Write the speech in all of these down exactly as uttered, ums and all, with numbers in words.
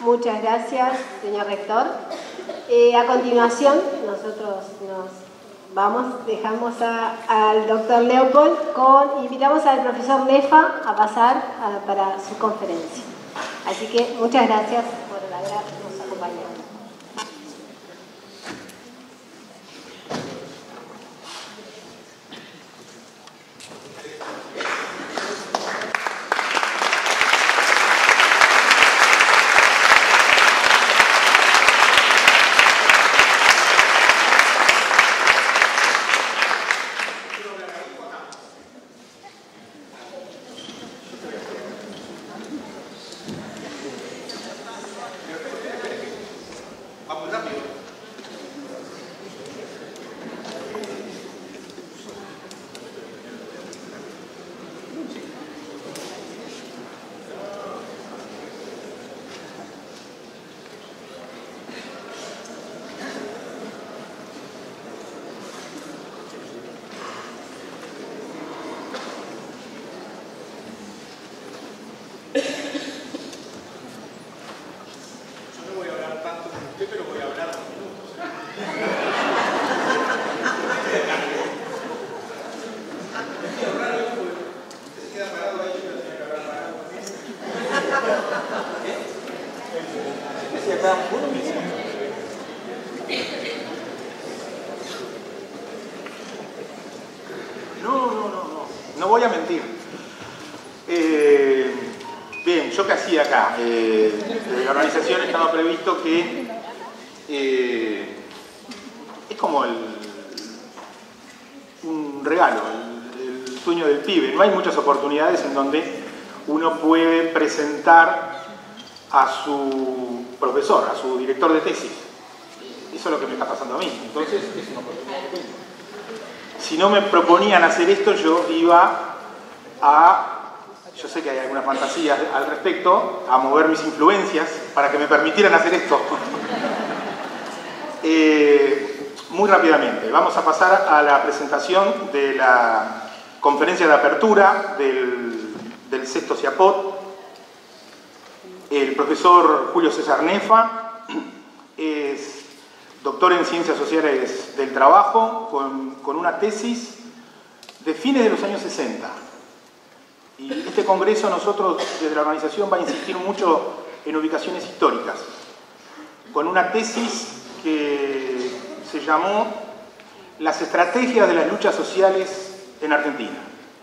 Muchas gracias, señor rector. Eh, a continuación, nosotros nos vamos, dejamos a, al doctor Leopold, con, invitamos al profesor Nefa a pasar a, para su conferencia. Así que muchas gracias por habernos acompañado. Acá, eh, de la organización estaba previsto que eh, es como el, un regalo, el, el sueño del pibe. No hay muchas oportunidades en donde uno puede presentar a su profesor, a su director de tesis. Eso es lo que me está pasando a mí. Entonces, es una oportunidad que tengo. Si no me proponían hacer esto, yo iba a... Yo sé que hay algunas fantasías al respecto, a mover mis influencias para que me permitieran hacer esto. eh, muy rápidamente, vamos a pasar a la presentación de la conferencia de apertura del, del sexto CIAPOT. El profesor Julio César Nefa es doctor en Ciencias Sociales del Trabajo, con, con una tesis de fines de los años sesenta. Y este congreso, nosotros desde la organización va a insistir mucho en ubicaciones históricas, con una tesis que se llamó Las estrategias de las luchas sociales en Argentina.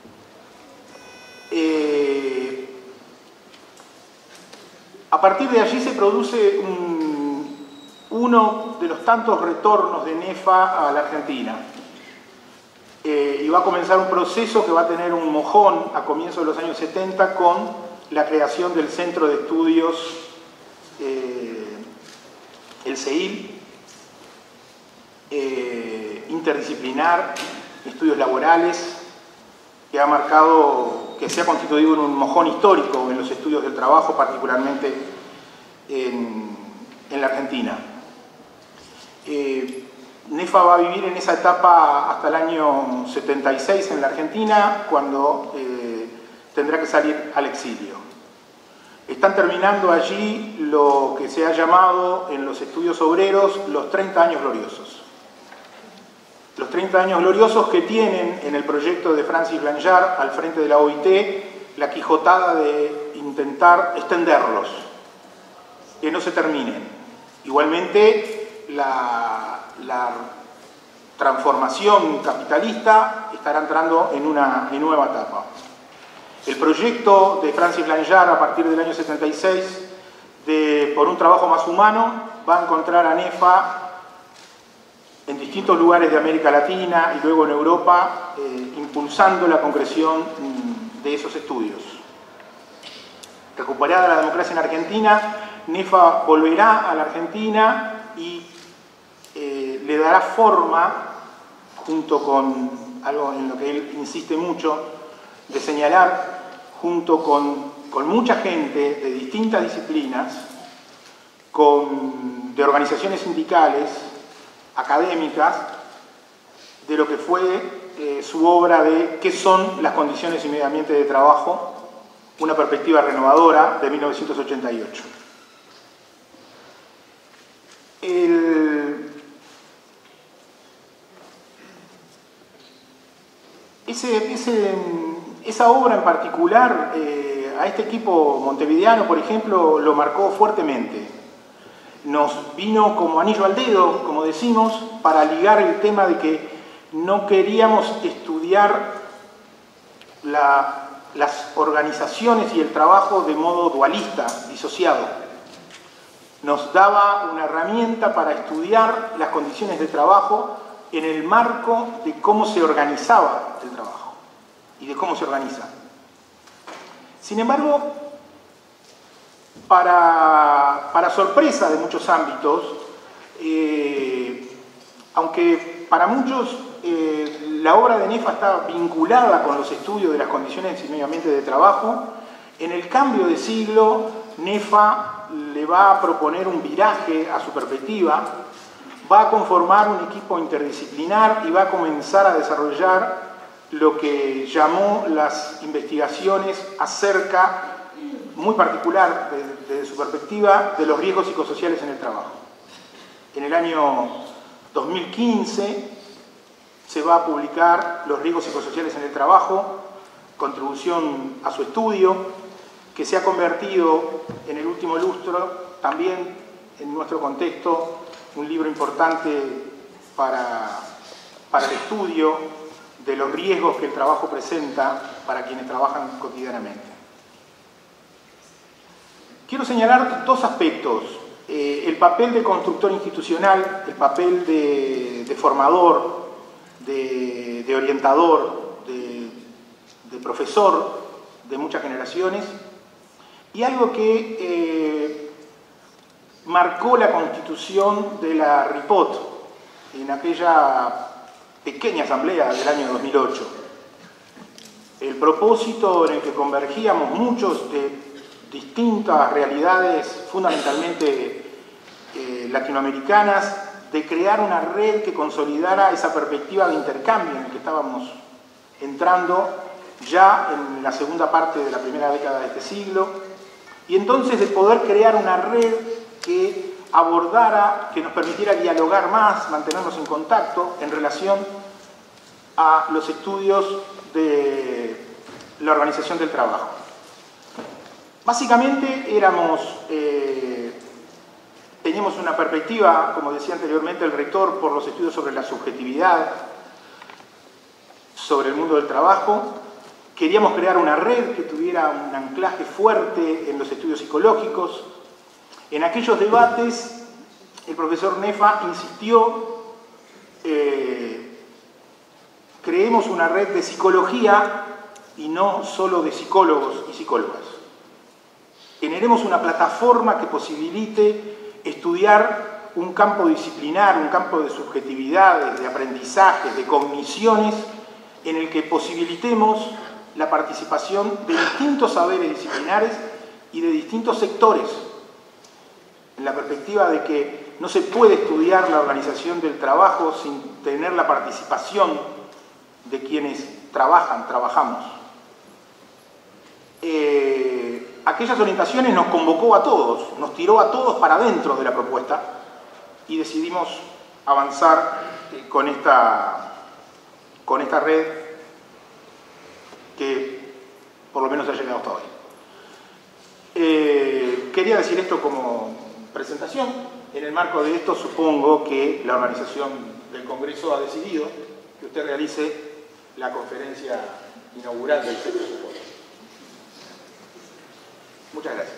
Eh, a partir de allí se produce un, uno de los tantos retornos de Nefa a la Argentina. Eh, y va a comenzar un proceso que va a tener un mojón a comienzos de los años setenta con la creación del Centro de Estudios, eh, el CEIL, eh, interdisciplinar, estudios laborales, que ha marcado, que se ha constituido en un mojón histórico en los estudios del trabajo, particularmente en, en la Argentina. Eh, Nefa va a vivir en esa etapa hasta el año setenta y seis en la Argentina, cuando eh, tendrá que salir al exilio. Están terminando allí lo que se ha llamado en los estudios obreros los treinta años gloriosos. Los treinta años gloriosos que tienen en el proyecto de Francis Blanchard al frente de la O I T la quijotada de intentar extenderlos, que no se terminen. Igualmente, la... la transformación capitalista estará entrando en una en nueva etapa. El proyecto de Francis Blanchard a partir del año setenta y seis de Por un trabajo más humano va a encontrar a Nefa en distintos lugares de América Latina y luego en Europa, eh, impulsando la concreción de esos estudios. Recuperada la democracia en Argentina, Nefa volverá a la Argentina y eh, le dará forma, junto con algo en lo que él insiste mucho, de señalar, junto con, con mucha gente de distintas disciplinas, con, de organizaciones sindicales, académicas, de lo que fue eh, su obra de ¿Qué son las condiciones y medio ambiente de trabajo? Una perspectiva renovadora, de mil novecientos ochenta y ocho. El, ese, ese, esa obra en particular, eh, a este equipo montevideano, por ejemplo, lo marcó fuertemente. Nos vino como anillo al dedo, como decimos, para ligar el tema de que no queríamos estudiar la, las organizaciones y el trabajo de modo dualista, disociado. Nos daba una herramienta para estudiar las condiciones de trabajo en el marco de cómo se organizaba el trabajo y de cómo se organiza. Sin embargo, para, para sorpresa de muchos ámbitos, eh, aunque para muchos eh, la obra de Nefa está vinculada con los estudios de las condiciones y medio ambiente de trabajo, en el cambio de siglo, Nefa le va a proponer un viraje a su perspectiva, va a conformar un equipo interdisciplinar y va a comenzar a desarrollar lo que llamó las investigaciones acerca, muy particular desde su perspectiva, de los riesgos psicosociales en el trabajo. En el año dos mil quince se va a publicar Los riesgos psicosociales en el trabajo, contribución a su estudio, que se ha convertido en el último lustro, también en nuestro contexto, un libro importante para, para el estudio de los riesgos que el trabajo presenta para quienes trabajan cotidianamente. Quiero señalar dos aspectos, eh, el papel de constructor institucional, el papel de, de formador, de, de orientador, de, de profesor de muchas generaciones, y algo que eh, marcó la constitución de la RIPOT en aquella pequeña asamblea del año dos mil ocho. El propósito en el que convergíamos muchos de distintas realidades fundamentalmente eh, latinoamericanas, de crear una red que consolidara esa perspectiva de intercambio en el que estábamos entrando ya en la segunda parte de la primera década de este siglo, y entonces de poder crear una red que abordara, que nos permitiera dialogar más, mantenernos en contacto en relación a los estudios de la organización del trabajo. Básicamente éramos, eh, teníamos una perspectiva, como decía anteriormente el rector, por los estudios sobre la subjetividad, sobre el mundo del trabajo. Queríamos crear una red que tuviera un anclaje fuerte en los estudios psicológicos. En aquellos debates, el profesor Nefa insistió, eh, creemos una red de psicología y no solo de psicólogos y psicólogas. Generemos una plataforma que posibilite estudiar un campo disciplinar, un campo de subjetividades, de aprendizajes, de cogniciones, en el que posibilitemos la participación de distintos saberes disciplinares y de distintos sectores, en la perspectiva de que no se puede estudiar la organización del trabajo sin tener la participación de quienes trabajan, trabajamos. Eh, aquellas orientaciones nos convocó a todos, nos tiró a todos para dentro de la propuesta y decidimos avanzar eh, con esta, con esta red que por lo menos ha llegado hasta hoy. Eh, quería decir esto como presentación. En el marco de esto supongo que la organización del Congreso ha decidido que usted realice la conferencia inaugural del Sexto Ciapot. Muchas gracias.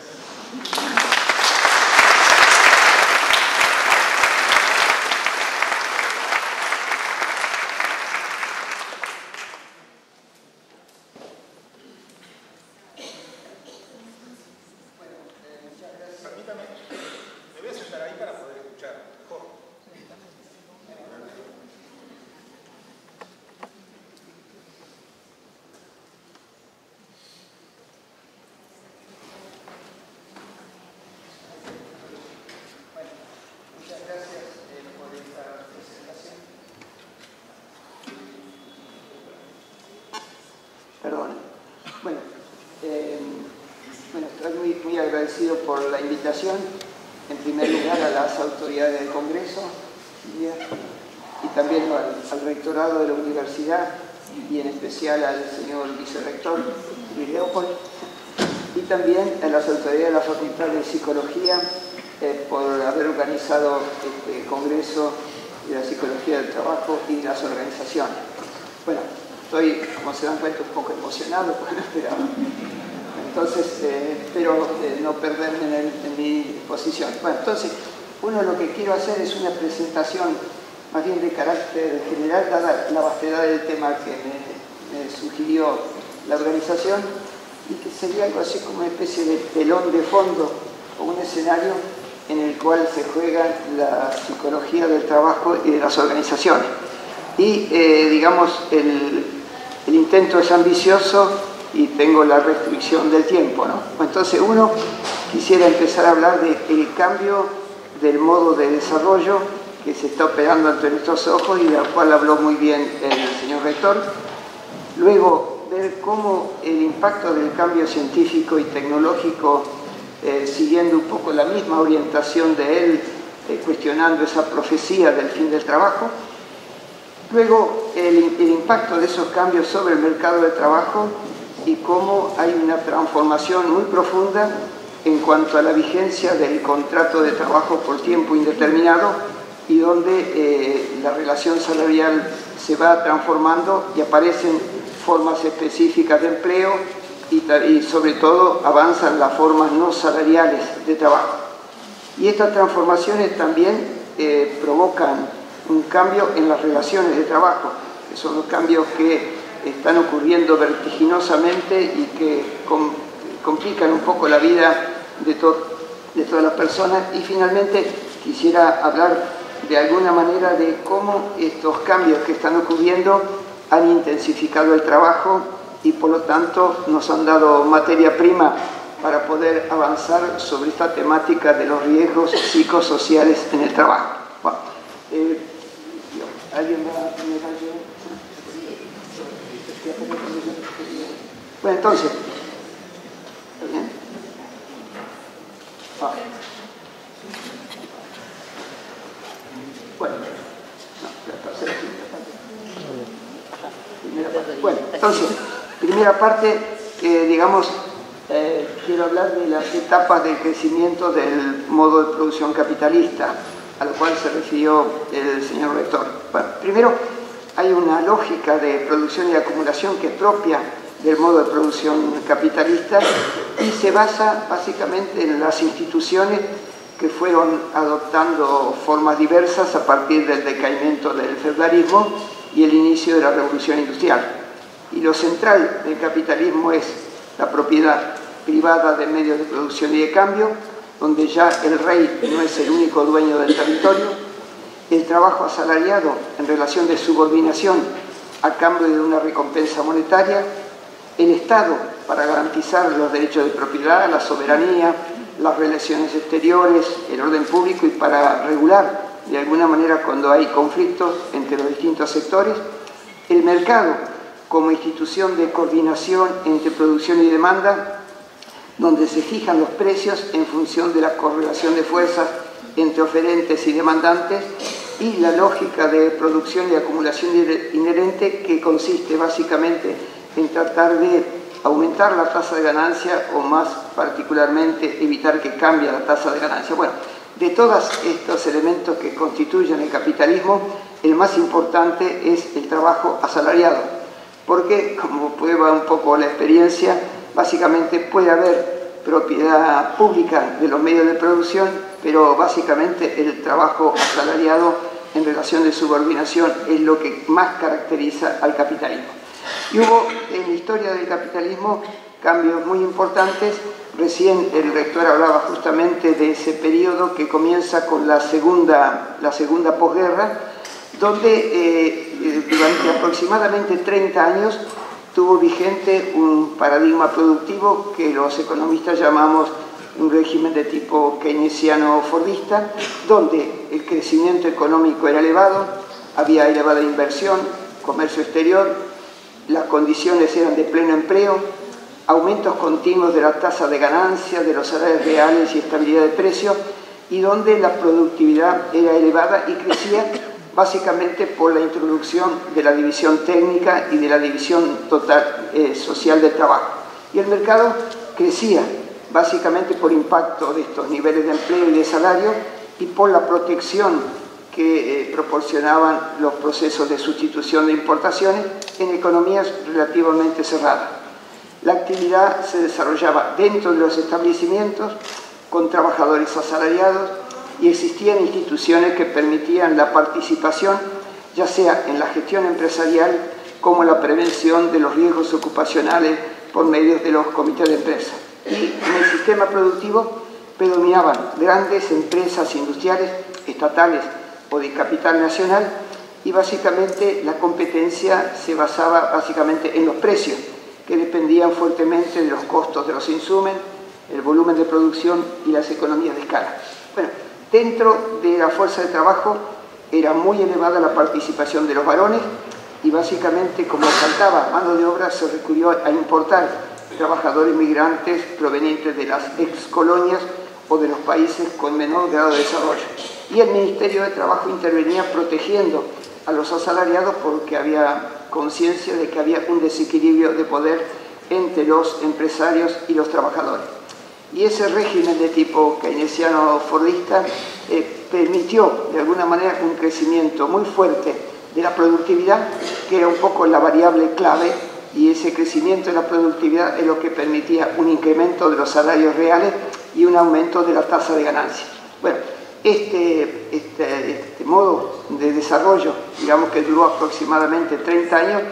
Perdón. Bueno, eh, bueno, estoy muy, muy agradecido por la invitación en primer lugar a las autoridades del Congreso y también al, al rectorado de la universidad y en especial al señor vicerrector Luis Leopold, y también a las autoridades de la Facultad de Psicología eh, por haber organizado este Congreso de la Psicología del Trabajo y de las organizaciones. Bueno, estoy, como se dan cuenta, un poco emocionado, pero entonces eh, espero eh, no perderme en, el, en mi posición. Bueno, entonces, uno lo que quiero hacer es una presentación más bien de carácter general, dada la vastedad del tema que me, me sugirió la organización, y que sería algo así como una especie de telón de fondo o un escenario en el cual se juega la psicología del trabajo y de las organizaciones. Y, eh, digamos, el, el intento es ambicioso y tengo la restricción del tiempo, ¿no? Entonces, uno quisiera empezar a hablar del cambio del modo de desarrollo que se está operando ante nuestros ojos y del cual habló muy bien el señor rector. Luego, ver cómo el impacto del cambio científico y tecnológico, eh, siguiendo un poco la misma orientación de él, eh, cuestionando esa profecía del fin del trabajo. Luego, el, el impacto de esos cambios sobre el mercado de trabajo y cómo hay una transformación muy profunda en cuanto a la vigencia del contrato de trabajo por tiempo indeterminado, y donde eh, la relación salarial se va transformando y aparecen formas específicas de empleo y, y sobre todo avanzan las formas no salariales de trabajo. Y estas transformaciones también eh, provocan un cambio en las relaciones de trabajo, que son los cambios que están ocurriendo vertiginosamente y que com complican un poco la vida de, to de todas las personas. Y finalmente quisiera hablar de alguna manera de cómo estos cambios que están ocurriendo han intensificado el trabajo y por lo tanto nos han dado materia prima para poder avanzar sobre esta temática de los riesgos psicosociales en el trabajo. Bueno, eh, ¿alguien va a poner algo? Bueno, entonces, ¿está bien? Ah. Bueno, no, la tercera, primera parte. Bueno, entonces, primera parte, eh, digamos, eh, quiero hablar de las etapas del crecimiento del modo de producción capitalista, a lo cual se refirió el señor rector. Bueno, primero, hay una lógica de producción y acumulación que es propia del modo de producción capitalista y se basa básicamente en las instituciones que fueron adoptando formas diversas a partir del decaimiento del feudalismo y el inicio de la revolución industrial. Y lo central del capitalismo es la propiedad privada de medios de producción y de cambio, donde ya el rey no es el único dueño del territorio, el trabajo asalariado en relación de subordinación a cambio de una recompensa monetaria, el Estado para garantizar los derechos de propiedad, la soberanía, las relaciones exteriores, el orden público y para regular de alguna manera cuando hay conflictos entre los distintos sectores, el mercado como institución de coordinación entre producción y demanda, donde se fijan los precios en función de la correlación de fuerzas entre oferentes y demandantes, y la lógica de producción y acumulación inherente, que consiste básicamente en tratar de aumentar la tasa de ganancia o más particularmente evitar que cambie la tasa de ganancia. Bueno, de todos estos elementos que constituyen el capitalismo, el más importante es el trabajo asalariado, porque, como prueba un poco la experiencia, básicamente puede haber propiedad pública de los medios de producción, pero básicamente el trabajo asalariado en relación de subordinación es lo que más caracteriza al capitalismo. Y hubo en la historia del capitalismo cambios muy importantes. Recién el rector hablaba justamente de ese periodo que comienza con la segunda, la segunda posguerra, donde eh, durante aproximadamente treinta años tuvo vigente un paradigma productivo que los economistas llamamos un régimen de tipo keynesiano-fordista, donde el crecimiento económico era elevado, había elevada inversión, comercio exterior, las condiciones eran de pleno empleo, aumentos continuos de la tasa de ganancia, de los salarios reales y estabilidad de precios, y donde la productividad era elevada y crecía básicamente por la introducción de la división técnica y de la división total, eh, social del trabajo. Y el mercado crecía básicamente por impacto de estos niveles de empleo y de salario y por la protección que eh, proporcionaban los procesos de sustitución de importaciones en economías relativamente cerradas. La actividad se desarrollaba dentro de los establecimientos con trabajadores asalariados y existían instituciones que permitían la participación, ya sea en la gestión empresarial como en la prevención de los riesgos ocupacionales por medio de los comités de empresa. Y en el sistema productivo predominaban grandes empresas industriales, estatales o de capital nacional, y básicamente la competencia se basaba básicamente en los precios, que dependían fuertemente de los costos de los insumos, el volumen de producción y las economías de escala. Bueno, dentro de la fuerza de trabajo era muy elevada la participación de los varones y básicamente como faltaba mano de obra se recurrió a importar trabajadores migrantes provenientes de las excolonias o de los países con menor grado de desarrollo. Y el Ministerio de Trabajo intervenía protegiendo a los asalariados porque había conciencia de que había un desequilibrio de poder entre los empresarios y los trabajadores. Y ese régimen de tipo keynesiano-fordista eh, permitió de alguna manera un crecimiento muy fuerte de la productividad, que era un poco la variable clave, y ese crecimiento de la productividad es lo que permitía un incremento de los salarios reales y un aumento de la tasa de ganancia. Bueno, este, este, este modo de desarrollo, digamos que duró aproximadamente treinta años,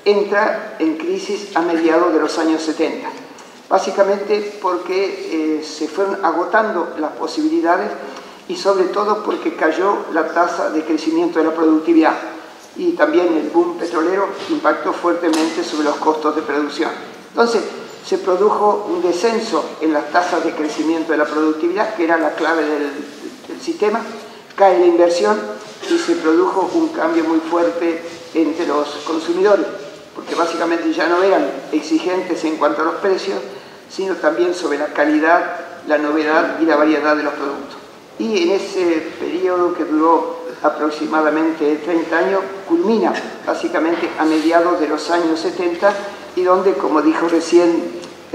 entra en crisis a mediados de los años setenta. Básicamente porque eh, se fueron agotando las posibilidades y sobre todo porque cayó la tasa de crecimiento de la productividad y también el boom petrolero impactó fuertemente sobre los costos de producción. Entonces se produjo un descenso en las tasas de crecimiento de la productividad, que era la clave del, del sistema, cae la inversión y se produjo un cambio muy fuerte entre los consumidores, porque básicamente ya no eran exigentes en cuanto a los precios, sino también sobre la calidad, la novedad y la variedad de los productos. Y en ese periodo que duró aproximadamente treinta años, culmina básicamente a mediados de los años setenta y donde, como dijo recién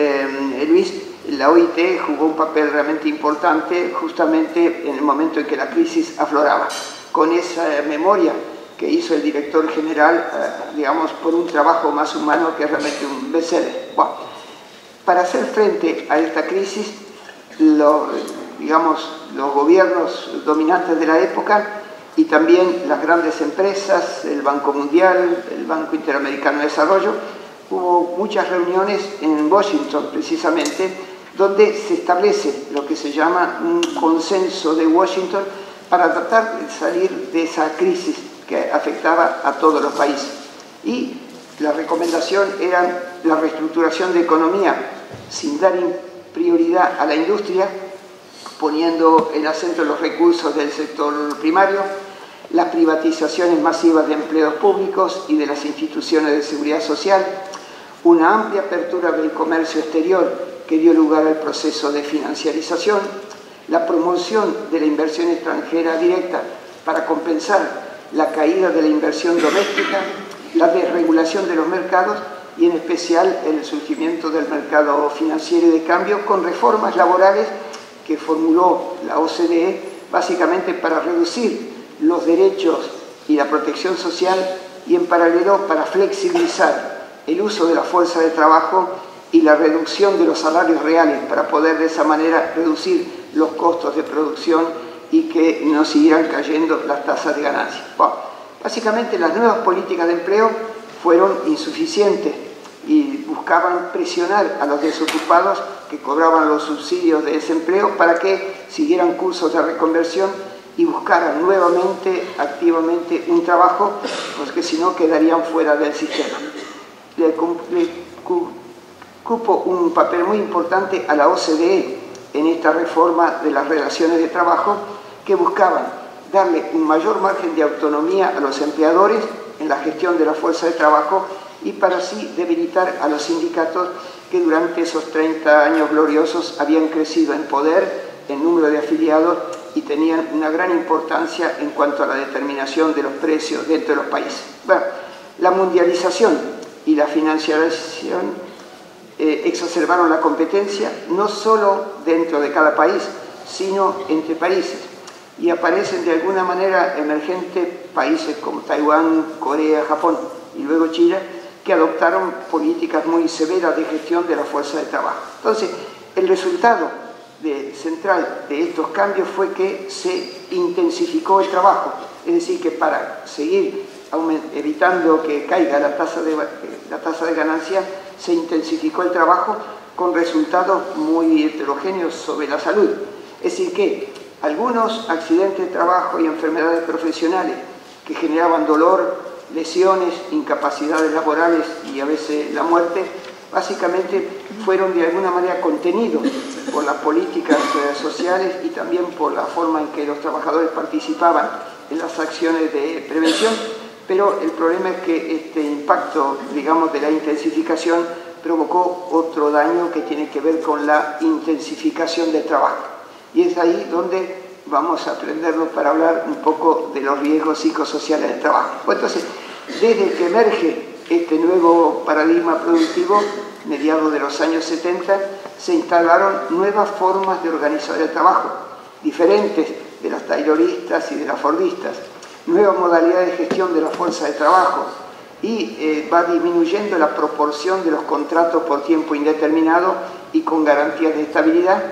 eh, Luis, la O I T jugó un papel realmente importante justamente en el momento en que la crisis afloraba, con esa memoria que hizo el director general, eh, digamos, por un trabajo más humano que es realmente un bestseller. Bueno, para hacer frente a esta crisis, lo, digamos, los gobiernos dominantes de la época y también las grandes empresas, el Banco Mundial, el Banco Interamericano de Desarrollo, hubo muchas reuniones en Washington precisamente, donde se establece lo que se llama un consenso de Washington para tratar de salir de esa crisis que afectaba a todos los países. Y la recomendación era la reestructuración de economía sin dar prioridad a la industria, poniendo el acento en los recursos del sector primario, las privatizaciones masivas de empleos públicos y de las instituciones de seguridad social, una amplia apertura del comercio exterior que dio lugar al proceso de financiarización, la promoción de la inversión extranjera directa para compensar la caída de la inversión doméstica, la desregulación de los mercados y en especial el surgimiento del mercado financiero y de cambio con reformas laborales que formuló la O C D E básicamente para reducir los derechos y la protección social y en paralelo para flexibilizar el uso de la fuerza de trabajo y la reducción de los salarios reales para poder de esa manera reducir los costos de producción y que no siguieran cayendo las tasas de ganancia. Bueno, básicamente las nuevas políticas de empleo fueron insuficientes y buscaban presionar a los desocupados que cobraban los subsidios de desempleo para que siguieran cursos de reconversión y buscaran nuevamente, activamente, un trabajo, porque si no quedarían fuera del sistema. Le, le cupo un papel muy importante a la O C D E en esta reforma de las relaciones de trabajo que buscaban darle un mayor margen de autonomía a los empleadores en la gestión de la fuerza de trabajo y para así debilitar a los sindicatos que durante esos treinta años gloriosos habían crecido en poder, en número de afiliados y tenían una gran importancia en cuanto a la determinación de los precios dentro de los países. Bueno, la mundialización y la financiarización eh, exacerbaron la competencia no solo dentro de cada país, sino entre países, y aparecen de alguna manera emergentes países como Taiwán, Corea, Japón y luego China, que adoptaron políticas muy severas de gestión de la fuerza de trabajo. Entonces, el resultado de, central de estos cambios fue que se intensificó el trabajo, es decir, que para seguir evitando que caiga la tasa de, la tasa de ganancia, se intensificó el trabajo con resultados muy heterogéneos sobre la salud. Es decir, que algunos accidentes de trabajo y enfermedades profesionales que generaban dolor, lesiones, incapacidades laborales y a veces la muerte, básicamente fueron de alguna manera contenidos por las políticas sociales y también por la forma en que los trabajadores participaban en las acciones de prevención, pero el problema es que este impacto, digamos, de la intensificación provocó otro daño que tiene que ver con la intensificación del trabajo. Y es ahí donde vamos a aprenderlo para hablar un poco de los riesgos psicosociales del trabajo. Pues entonces, desde que emerge este nuevo paradigma productivo, mediados de los años setenta, se instalaron nuevas formas de organizar el trabajo, diferentes de las tayloristas y de las fordistas, nuevas modalidades de gestión de la fuerza de trabajo, y eh, va disminuyendo la proporción de los contratos por tiempo indeterminado y con garantías de estabilidad,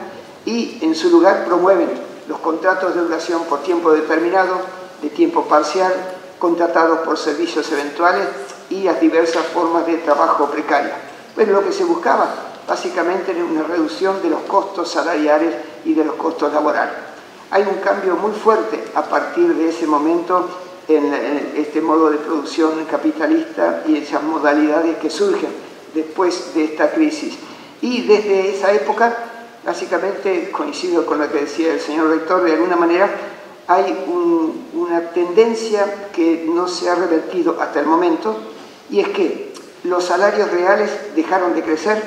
y en su lugar promueven los contratos de duración por tiempo determinado, de tiempo parcial, contratados por servicios eventuales y las diversas formas de trabajo precario. Pues lo que se buscaba básicamente era una reducción de los costos salariales y de los costos laborales. Hay un cambio muy fuerte a partir de ese momento en este modo de producción capitalista y esas modalidades que surgen después de esta crisis. Y desde esa época, básicamente, coincido con lo que decía el señor rector, de alguna manera hay un, una tendencia que no se ha revertido hasta el momento, y es que los salarios reales dejaron de crecer,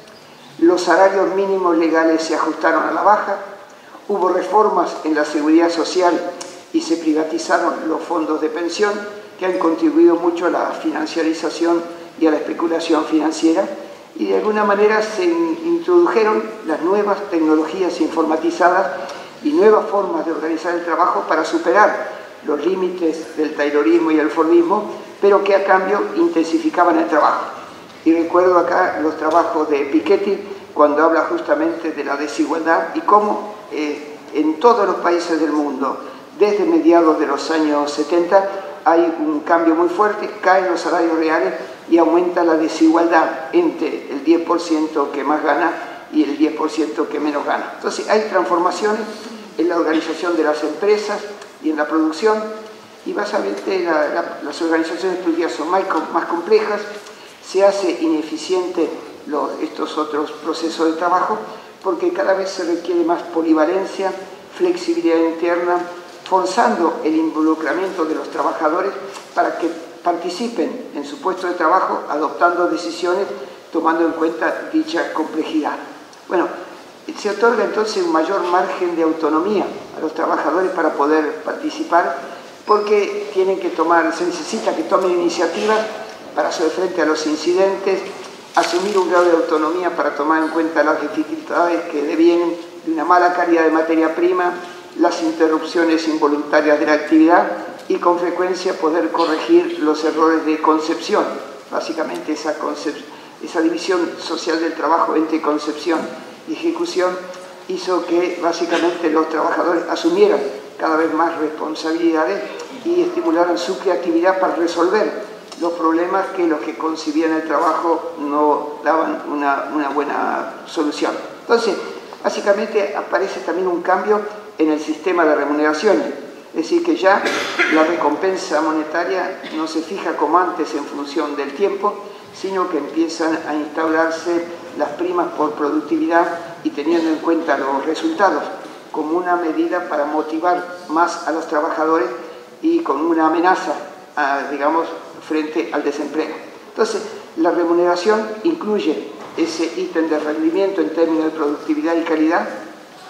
los salarios mínimos legales se ajustaron a la baja, hubo reformas en la seguridad social y se privatizaron los fondos de pensión, que han contribuido mucho a la financiarización y a la especulación financiera, y de alguna manera se introdujeron las nuevas tecnologías informatizadas y nuevas formas de organizar el trabajo para superar los límites del taylorismo y el fordismo, pero que a cambio intensificaban el trabajo. Y recuerdo acá los trabajos de Piketty, cuando habla justamente de la desigualdad y cómo eh, en todos los países del mundo, desde mediados de los años setenta, hay un cambio muy fuerte, caen los salarios reales y aumenta la desigualdad entre el diez por ciento que más gana y el diez por ciento que menos gana. Entonces hay transformaciones en la organización de las empresas y en la producción, y básicamente la, la, las organizaciones productivas son más, más complejas, se hace ineficiente los, estos otros procesos de trabajo porque cada vez se requiere más polivalencia, flexibilidad interna, forzando el involucramiento de los trabajadores para que participen en su puesto de trabajo, adoptando decisiones, tomando en cuenta dicha complejidad. Bueno, se otorga entonces un mayor margen de autonomía a los trabajadores para poder participar, porque tienen que tomar, se necesita que tomen iniciativas para hacer frente a los incidentes, asumir un grado de autonomía para tomar en cuenta las dificultades que devienen de una mala calidad de materia prima, las interrupciones involuntarias de la actividad y con frecuencia poder corregir los errores de concepción. Básicamente esa, concep esa división social del trabajo entre concepción y ejecución hizo que básicamente los trabajadores asumieran cada vez más responsabilidades y estimularan su creatividad para resolver los problemas que los que concibían el trabajo no daban una, una buena solución. Entonces, básicamente aparece también un cambio en el sistema de remuneraciones, es decir, que ya la recompensa monetaria no se fija como antes en función del tiempo, sino que empiezan a instaurarse las primas por productividad y teniendo en cuenta los resultados como una medida para motivar más a los trabajadores y como una amenaza, a, digamos, frente al desempleo. Entonces, la remuneración incluye ese ítem de rendimiento en términos de productividad y calidad,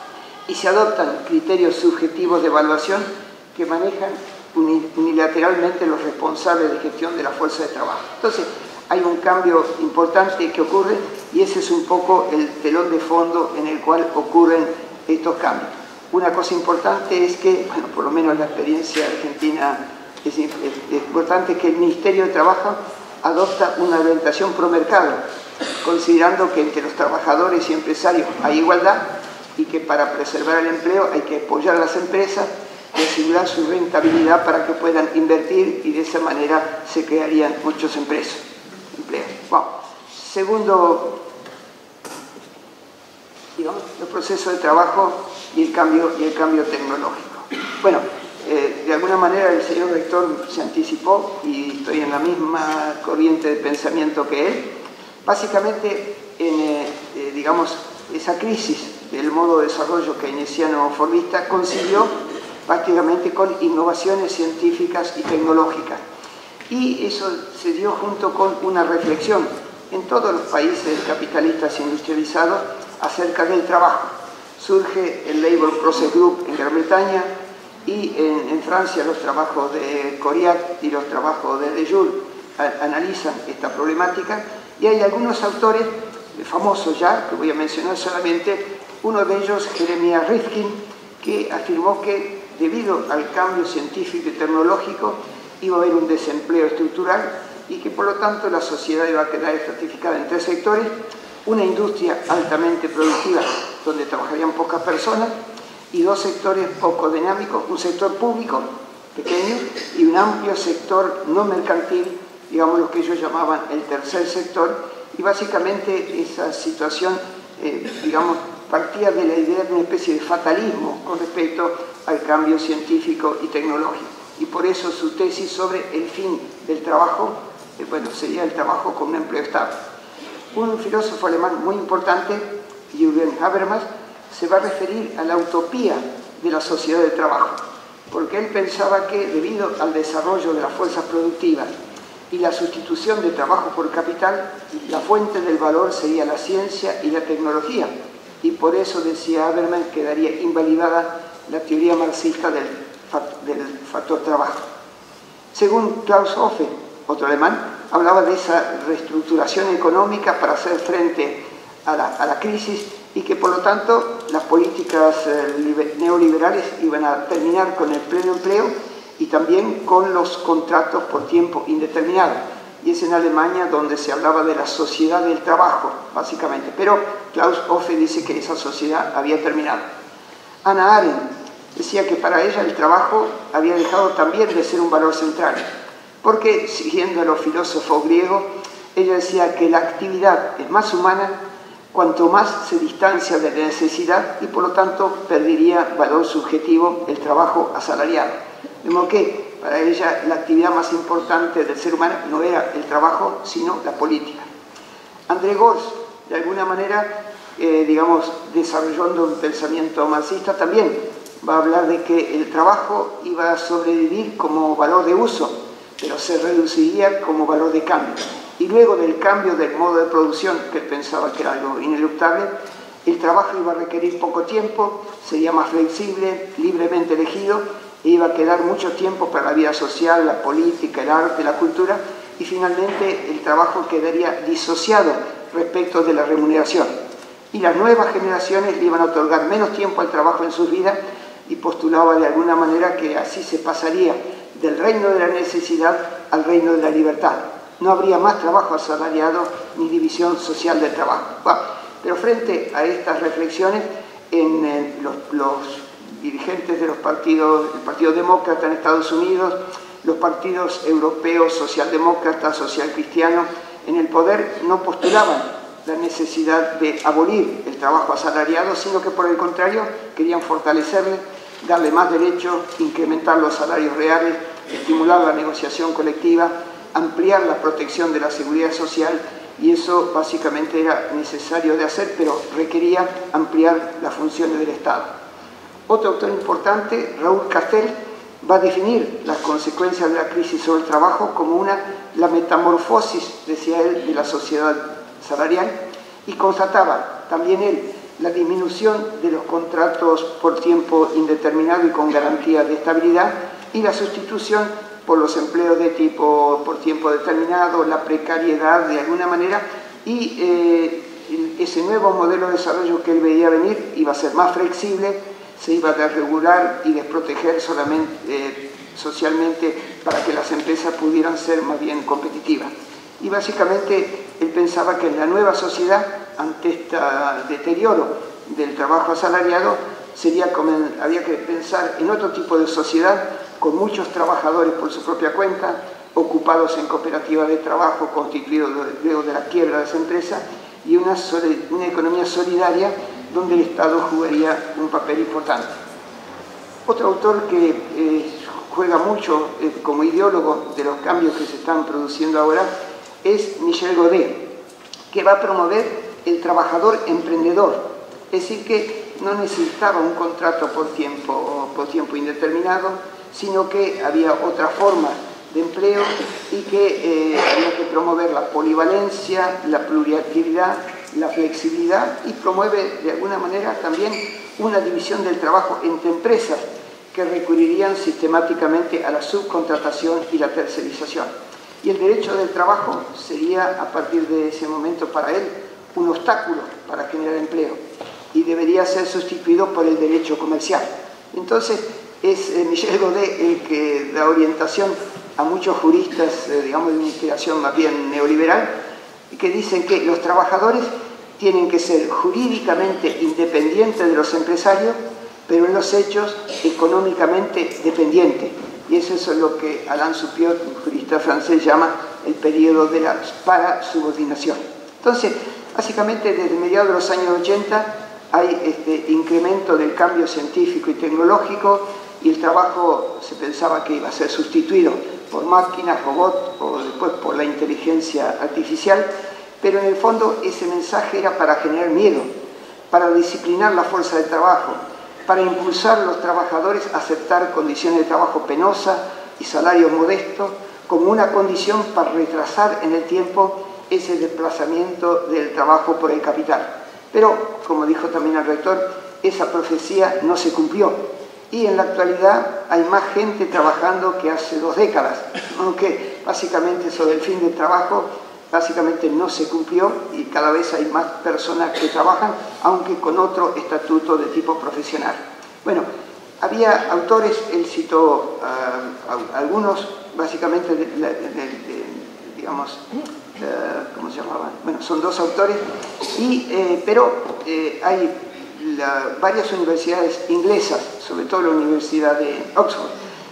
y se adoptan criterios subjetivos de evaluación que manejan unilateralmente los responsables de gestión de la fuerza de trabajo. Entonces, hay un cambio importante que ocurre y ese es un poco el telón de fondo en el cual ocurren estos cambios. Una cosa importante es que, bueno, por lo menos la experiencia argentina es, es, es importante que el Ministerio de Trabajo adopta una orientación pro mercado, considerando que entre los trabajadores y empresarios hay igualdad y que para preservar el empleo hay que apoyar a las empresas y asegurar su rentabilidad para que puedan invertir y de esa manera se crearían muchos empleos. Bueno, segundo, digamos, el proceso de trabajo y el cambio, y el cambio tecnológico. Bueno, eh, de alguna manera el señor rector se anticipó y estoy en la misma corriente de pensamiento que él. Básicamente, en, eh, eh, digamos, esa crisis del modo de desarrollo keynesiano-fordista coincidió prácticamente con innovaciones científicas y tecnológicas. Y eso se dio junto con una reflexión en todos los países capitalistas industrializados acerca del trabajo. Surge el Labour Process Group en Gran Bretaña y en, en Francia los trabajos de Coriat y los trabajos de De Joule analizan esta problemática y hay algunos autores famosos ya, que voy a mencionar solamente, uno de ellos, Jeremiah Rifkin, que afirmó que debido al cambio científico y tecnológico iba a haber un desempleo estructural y que por lo tanto la sociedad iba a quedar estratificada en tres sectores: una industria altamente productiva donde trabajarían pocas personas y dos sectores poco dinámicos, un sector público pequeño y un amplio sector no mercantil, digamos lo que ellos llamaban el tercer sector, y básicamente esa situación, eh, digamos, partía de la idea de una especie de fatalismo con respecto al cambio científico y tecnológico. Y por eso su tesis sobre el fin del trabajo, eh, bueno, sería el trabajo con un empleo estable. Un filósofo alemán muy importante, Jürgen Habermas, se va a referir a la utopía de la sociedad del trabajo, porque él pensaba que debido al desarrollo de las fuerzas productivas y la sustitución de trabajo por capital, la fuente del valor sería la ciencia y la tecnología, y por eso, decía Habermas, quedaría invalidada la teoría marxista del, del factor trabajo. Según Klaus Hofe, otro alemán, hablaba de esa reestructuración económica para hacer frente a la, a la crisis y que por lo tanto las políticas eh, neoliberales iban a terminar con el pleno empleo y también con los contratos por tiempo indeterminado. Y es en Alemania donde se hablaba de la sociedad del trabajo, básicamente. Pero Klaus Hofe dice que esa sociedad había terminado. Hannah Arendt decía que para ella el trabajo había dejado también de ser un valor central, porque, siguiendo a los filósofos griegos, ella decía que la actividad es más humana cuanto más se distancia de la necesidad y por lo tanto perdería valor subjetivo el trabajo asalariado. De modo que para ella la actividad más importante del ser humano no era el trabajo, sino la política. André Gorz, de alguna manera, eh, digamos, desarrollando un pensamiento marxista, también va a hablar de que el trabajo iba a sobrevivir como valor de uso, pero se reduciría como valor de cambio. Y luego del cambio del modo de producción, que él pensaba que era algo ineluctable, el trabajo iba a requerir poco tiempo, sería más flexible, libremente elegido, e iba a quedar mucho tiempo para la vida social, la política, el arte, la cultura, y finalmente el trabajo quedaría disociado respecto de la remuneración. Y las nuevas generaciones le iban a otorgar menos tiempo al trabajo en sus vidas y postulaba de alguna manera que así se pasaría del reino de la necesidad al reino de la libertad. No habría más trabajo asalariado ni división social del trabajo. Bueno, pero frente a estas reflexiones, en, en los, los dirigentes de los partidos, el Partido Demócrata en Estados Unidos, los partidos europeos, socialdemócratas, socialcristianos, en el poder no postulaban la necesidad de abolir el trabajo asalariado, sino que por el contrario querían fortalecerle, darle más derechos, incrementar los salarios reales, estimular la negociación colectiva, ampliar la protección de la seguridad social, y eso básicamente era necesario de hacer, pero requería ampliar las funciones del Estado. Otro autor importante, Raúl Castel, va a definir las consecuencias de la crisis sobre el trabajo como una, la metamorfosis, decía él, de la sociedad salarial, y constataba también él la disminución de los contratos por tiempo indeterminado y con garantía de estabilidad y la sustitución por los empleos de tipo por tiempo determinado, la precariedad de alguna manera y eh, ese nuevo modelo de desarrollo que él veía venir iba a ser más flexible, se iba a desregular y desproteger solamente, eh, socialmente para que las empresas pudieran ser más bien competitivas. Y básicamente él pensaba que en la nueva sociedad, ante este deterioro del trabajo asalariado, sería como, había que pensar en otro tipo de sociedad con muchos trabajadores por su propia cuenta, ocupados en cooperativas de trabajo constituidos luego de la quiebra de esa empresa y una, una economía solidaria donde el Estado jugaría un papel importante. Otro autor que eh, juega mucho eh, como ideólogo de los cambios que se están produciendo ahora es Michel Godet, que va a promover el trabajador emprendedor, es decir, que no necesitaba un contrato por tiempo, por tiempo indeterminado, sino que había otra forma de empleo y que eh, había que promover la polivalencia, la pluriactividad, la flexibilidad y promueve de alguna manera también una división del trabajo entre empresas que recurrirían sistemáticamente a la subcontratación y la tercerización. Y el derecho del trabajo sería, a partir de ese momento para él, un obstáculo para generar empleo y debería ser sustituido por el derecho comercial. Entonces, es eh, Michel Godet el que da orientación a muchos juristas, eh, digamos, de una inspiración más bien neoliberal, que dicen que los trabajadores tienen que ser jurídicamente independientes de los empresarios, pero en los hechos económicamente dependientes. Y eso es lo que Alain Soupiot, un jurista francés, llama el periodo de la parasubordinación. Entonces, básicamente desde mediados de los años ochenta hay este incremento del cambio científico y tecnológico y el trabajo se pensaba que iba a ser sustituido por máquinas, robots o después por la inteligencia artificial, pero en el fondo ese mensaje era para generar miedo, para disciplinar la fuerza de trabajo, para impulsar a los trabajadores a aceptar condiciones de trabajo penosas y salarios modestos como una condición para retrasar en el tiempo ese desplazamiento del trabajo por el capital. Pero, como dijo también el rector, esa profecía no se cumplió y en la actualidad hay más gente trabajando que hace dos décadas, aunque básicamente eso del fin del trabajo básicamente no se cumplió y cada vez hay más personas que trabajan, aunque con otro estatuto de tipo profesional. Bueno, había autores, él citó uh, algunos, básicamente, de, de, de, de, digamos, uh, ¿cómo se llamaban? Bueno, son dos autores, y, eh, pero eh, hay la, varias universidades inglesas, sobre todo la Universidad de Oxford,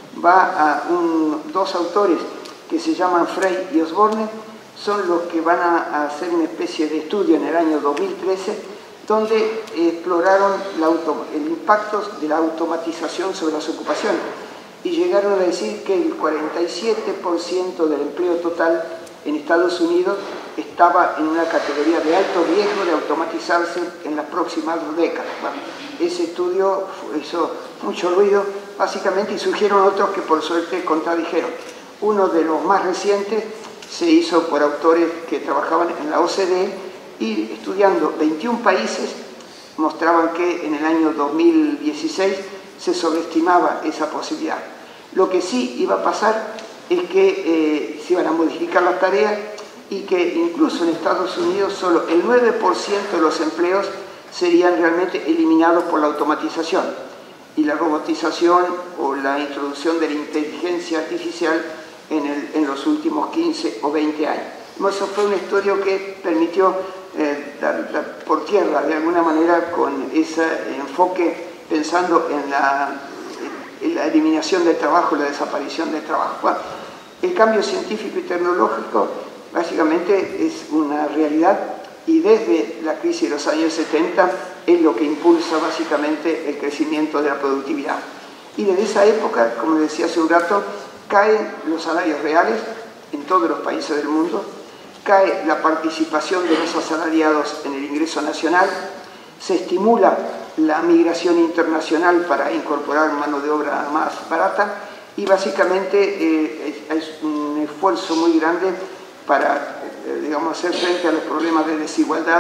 va a un, dos autores que se llaman Frey y Osborne, son los que van a hacer una especie de estudio en el año dos mil trece, donde exploraron la auto, el impacto de la automatización sobre las ocupaciones y llegaron a decir que el cuarenta y siete por ciento del empleo total en Estados Unidos estaba en una categoría de alto riesgo de automatizarse en las próximas dos décadas. Bueno, ese estudio hizo mucho ruido, básicamente, y surgieron otros que por suerte contradijeron. Uno de los más recientes se hizo por autores que trabajaban en la O C D E y estudiando veintiún países mostraban que en el año dos mil dieciséis se sobreestimaba esa posibilidad. Lo que sí iba a pasar es que eh, se iban a modificar las tareas y que incluso en Estados Unidos solo el nueve por ciento de los empleos serían realmente eliminados por la automatización y la robotización o la introducción de la inteligencia artificial En, el, en los últimos quince o veinte años. Eso fue un estudio que permitió eh, dar, dar por tierra de alguna manera con ese enfoque pensando en la, en la eliminación del trabajo, la desaparición del trabajo. Bueno, el cambio científico y tecnológico básicamente es una realidad y desde la crisis de los años setenta es lo que impulsa básicamente el crecimiento de la productividad. Y desde esa época, como decía hace un rato, caen los salarios reales en todos los países del mundo, cae la participación de los asalariados en el ingreso nacional, se estimula la migración internacional para incorporar mano de obra más barata y básicamente eh, es un esfuerzo muy grande para, eh, digamos, hacer frente a los problemas de desigualdad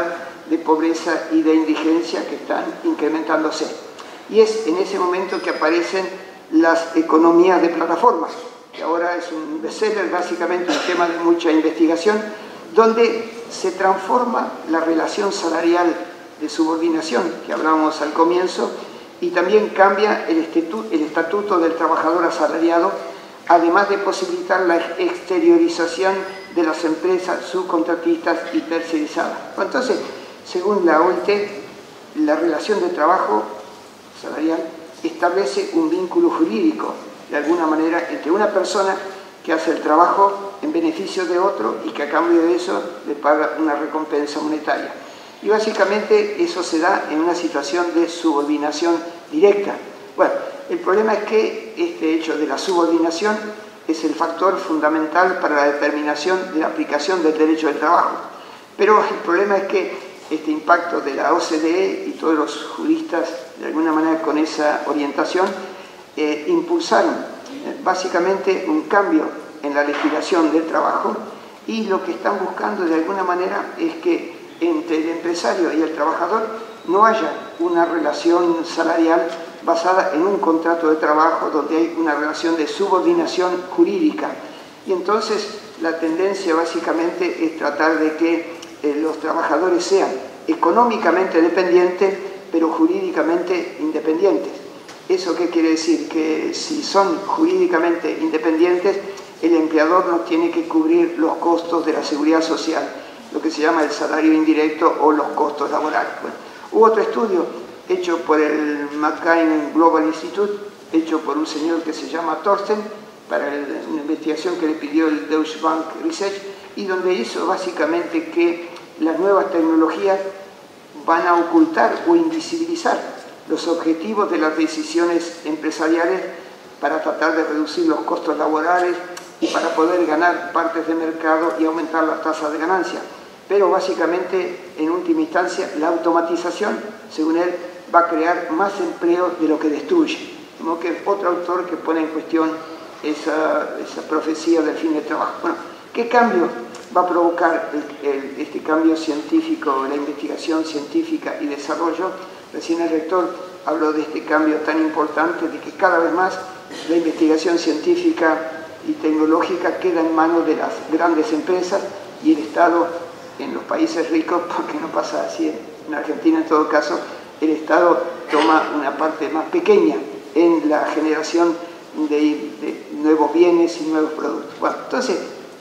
de pobreza y de indigencia que están incrementándose. Y es en ese momento que aparecen las economías de plataformas, que ahora es un bestseller, básicamente un tema de mucha investigación, donde se transforma la relación salarial de subordinación, que hablábamos al comienzo, y también cambia el estatuto, el estatuto del trabajador asalariado, además de posibilitar la exteriorización de las empresas subcontratistas y tercerizadas. Entonces, según la O I T, la relación de trabajo salarial establece un vínculo jurídico, de alguna manera, entre una persona que hace el trabajo en beneficio de otro y que a cambio de eso le paga una recompensa monetaria. Y básicamente eso se da en una situación de subordinación directa. Bueno, el problema es que este hecho de la subordinación es el factor fundamental para la determinación de la aplicación del derecho del trabajo. Pero el problema es que este impacto de la O C D E y todos los juristas, de alguna manera con esa orientación, eh, impulsaron eh, básicamente un cambio en la legislación del trabajo, y lo que están buscando de alguna manera es que entre el empresario y el trabajador no haya una relación salarial basada en un contrato de trabajo donde hay una relación de subordinación jurídica. Y entonces la tendencia básicamente es tratar de que eh, los trabajadores sean económicamente dependientes, pero jurídicamente independientes. ¿Eso qué quiere decir? Que si son jurídicamente independientes, el empleador no tiene que cubrir los costos de la seguridad social, lo que se llama el salario indirecto o los costos laborales. Bueno, hubo otro estudio hecho por el McCain Global Institute, hecho por un señor que se llama Thorsten, para el, una investigación que le pidió el Deutsche Bank Research, y donde hizo básicamente que las nuevas tecnologías van a ocultar o invisibilizar los objetivos de las decisiones empresariales para tratar de reducir los costos laborales y para poder ganar partes de mercado y aumentar las tasas de ganancia. Pero básicamente, en última instancia, la automatización, según él, va a crear más empleo de lo que destruye. Como que otro autor que pone en cuestión esa, esa profecía del fin del trabajo. Bueno, ¿qué cambio va a provocar el, el, este cambio científico, la investigación científica y desarrollo? Recién el rector habló de este cambio tan importante, de que cada vez más la investigación científica y tecnológica queda en manos de las grandes empresas, y el Estado, en los países ricos, porque no pasa así en Argentina en todo caso, el Estado toma una parte más pequeña en la generación de, de nuevos bienes y nuevos productos. Bueno, entonces,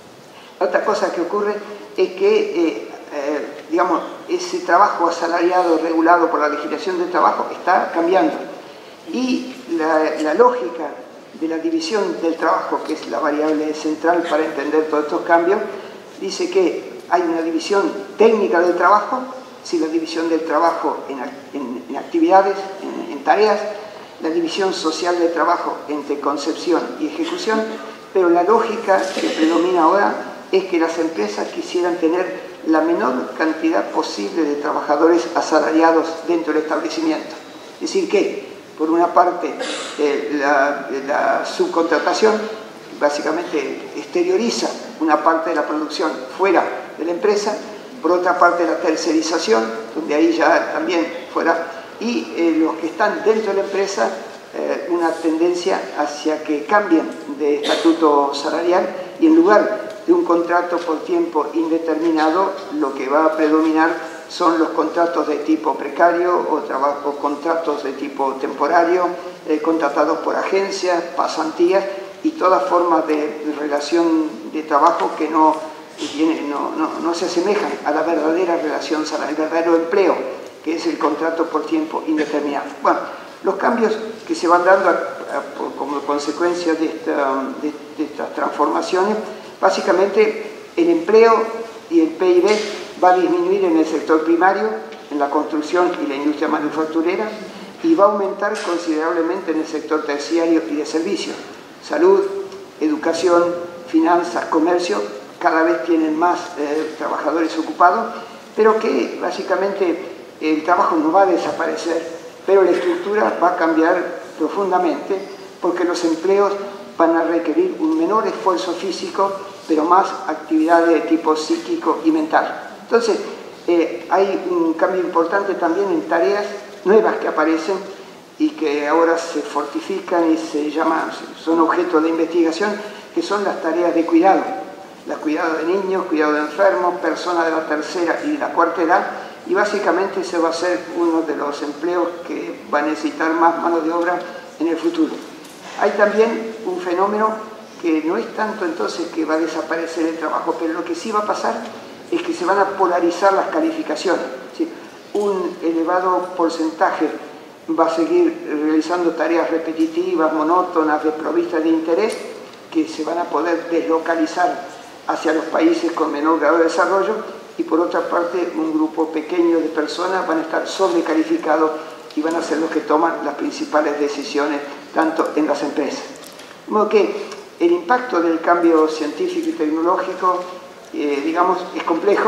otra cosa que ocurre es que, eh, eh, digamos, ese trabajo asalariado regulado por la legislación del trabajo está cambiando, y la, la lógica de la división del trabajo, que es la variable central para entender todos estos cambios, dice que hay una división técnica del trabajo, sí, la división del trabajo en, en, en actividades, en, en tareas, la división social del trabajo entre concepción y ejecución, pero la lógica que predomina ahora es que las empresas quisieran tener la menor cantidad posible de trabajadores asalariados dentro del establecimiento. Es decir que, por una parte, eh, la, la subcontratación básicamente exterioriza una parte de la producción fuera de la empresa, por otra parte la tercerización, donde ahí ya también fuera, y eh, los que están dentro de la empresa, eh, una tendencia hacia que cambien de estatuto salarial, y en lugar de un contrato por tiempo indeterminado, lo que va a predominar son los contratos de tipo precario o, trabajo, o contratos de tipo temporario, eh, contratados por agencias, pasantías y todas formas de relación de trabajo que no, que tiene, no, no, no se asemejan a la verdadera relación salarial, el verdadero empleo, que es el contrato por tiempo indeterminado. Bueno, los cambios que se van dando a, a, como consecuencia de, esta, de, de estas transformaciones, básicamente el empleo y el P I B va a disminuir en el sector primario, en la construcción y la industria manufacturera, y va a aumentar considerablemente en el sector terciario y de servicios. Salud, educación, finanzas, comercio, cada vez tienen más eh, trabajadores ocupados, pero que básicamente el trabajo no va a desaparecer, pero la estructura va a cambiar profundamente, porque los empleos van a requerir un menor esfuerzo físico, pero más actividades de tipo psíquico y mental. Entonces, Eh, hay un cambio importante también en tareas nuevas que aparecen y que ahora se fortifican y se llaman, son objeto de investigación, que son las tareas de cuidado. El cuidado de niños, cuidado de enfermos, personas de la tercera y la cuarta edad, y básicamente ese va a ser uno de los empleos que va a necesitar más mano de obra en el futuro. Hay también un fenómeno que no es tanto entonces que va a desaparecer el trabajo, pero lo que sí va a pasar es que se van a polarizar las calificaciones. ¿Sí? Un elevado porcentaje va a seguir realizando tareas repetitivas, monótonas, desprovistas de interés, que se van a poder deslocalizar hacia los países con menor grado de desarrollo, y por otra parte un grupo pequeño de personas van a estar sobrecalificados y van a ser los que toman las principales decisiones, tanto en las empresas. De modo que el impacto del cambio científico y tecnológico, eh, digamos, es complejo,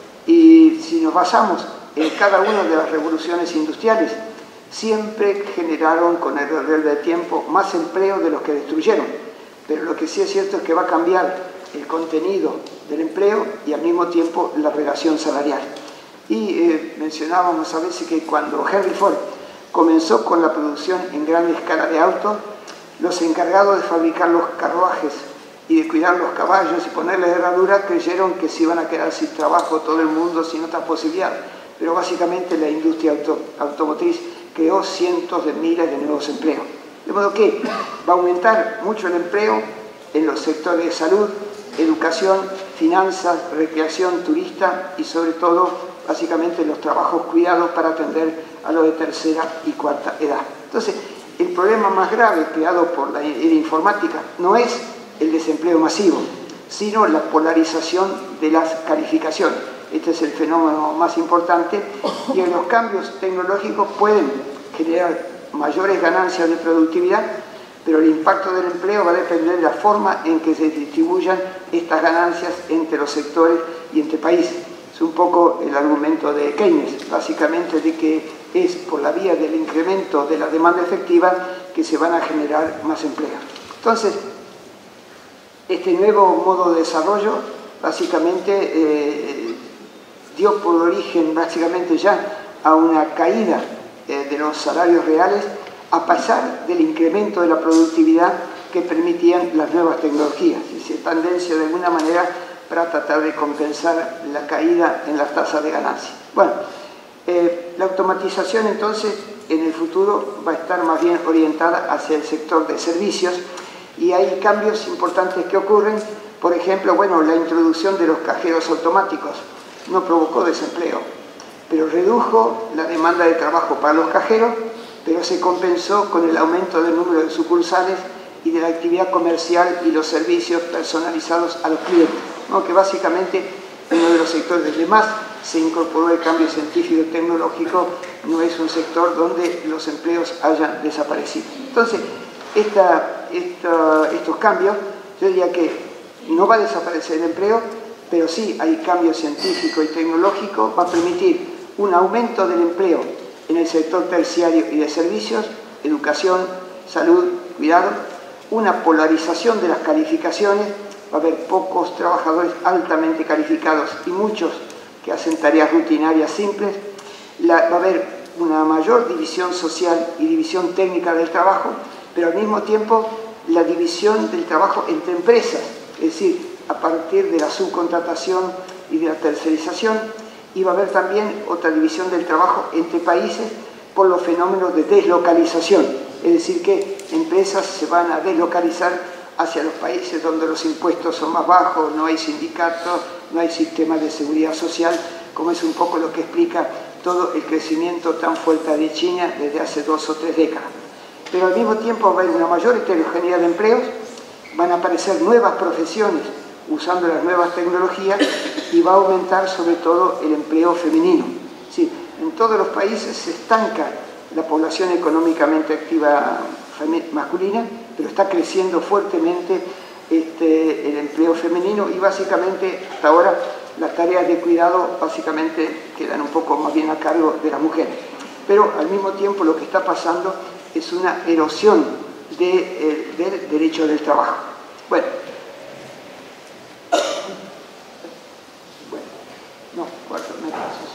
y si nos basamos en cada una de las revoluciones industriales, siempre generaron con el recorrer del tiempo más empleo de los que destruyeron. Pero lo que sí es cierto es que va a cambiar el contenido del empleo y al mismo tiempo la relación salarial. Y eh, mencionábamos a veces que cuando Henry Ford comenzó con la producción en gran escala de autos, los encargados de fabricar los carruajes y de cuidar los caballos y ponerles herraduras creyeron que se iban a quedar sin trabajo todo el mundo, sin otras posibilidades. Pero básicamente la industria auto, automotriz creó cientos de miles de nuevos empleos. De modo que va a aumentar mucho el empleo en los sectores de salud, educación, finanzas, recreación, turista y sobre todo, básicamente, los trabajos cuidados para atender a los de tercera y cuarta edad. Entonces, el problema más grave creado por la, la informática no es el desempleo masivo, sino la polarización de las calificaciones. Este es el fenómeno más importante, y en los cambios tecnológicos pueden generar mayores ganancias de productividad, pero el impacto del empleo va a depender de la forma en que se distribuyan estas ganancias entre los sectores y entre países. Es un poco el argumento de Keynes, básicamente de que es por la vía del incremento de la demanda efectiva que se van a generar más empleos. Entonces, este nuevo modo de desarrollo básicamente eh, dio por origen básicamente ya a una caída eh, de los salarios reales, a pesar del incremento de la productividad que permitían las nuevas tecnologías, y esa tendencia de alguna manera para tratar de compensar la caída en las tasas de ganancia. Bueno, eh, la automatización entonces en el futuro va a estar más bien orientada hacia el sector de servicios, y hay cambios importantes que ocurren. Por ejemplo, bueno, la introducción de los cajeros automáticos no provocó desempleo, pero redujo la demanda de trabajo para los cajeros, pero se compensó con el aumento del número de sucursales y de la actividad comercial y los servicios personalizados a los clientes, ¿no? Que básicamente uno de los sectores donde más se incorporó el cambio científico y tecnológico no es un sector donde los empleos hayan desaparecido. Entonces, esta, esta, estos cambios, yo diría que no va a desaparecer el empleo, pero sí hay cambio científico y tecnológico, va a permitir un aumento del empleo en el sector terciario y de servicios, educación, salud, cuidado, una polarización de las calificaciones, va a haber pocos trabajadores altamente calificados y muchos que hacen tareas rutinarias simples, la, va a haber una mayor división social y división técnica del trabajo, pero al mismo tiempo la división del trabajo entre empresas, es decir, a partir de la subcontratación y de la tercerización, y va a haber también otra división del trabajo entre países por los fenómenos de deslocalización, es decir, que empresas se van a deslocalizar hacia los países donde los impuestos son más bajos, no hay sindicatos, no hay sistema de seguridad social, como es un poco lo que explica todo el crecimiento tan fuerte de China desde hace dos o tres décadas. Pero al mismo tiempo va a haber una mayor heterogeneidad de empleos, van a aparecer nuevas profesiones usando las nuevas tecnologías, y va a aumentar sobre todo el empleo femenino. Sí, en todos los países se estanca la población económicamente activa masculina, pero está creciendo fuertemente este, el empleo femenino, y básicamente hasta ahora las tareas de cuidado básicamente quedan un poco más bien a cargo de las mujeres. Pero al mismo tiempo lo que está pasando es una erosión de, eh, del derecho del trabajo. Bueno, bueno no, cuatro, me paso.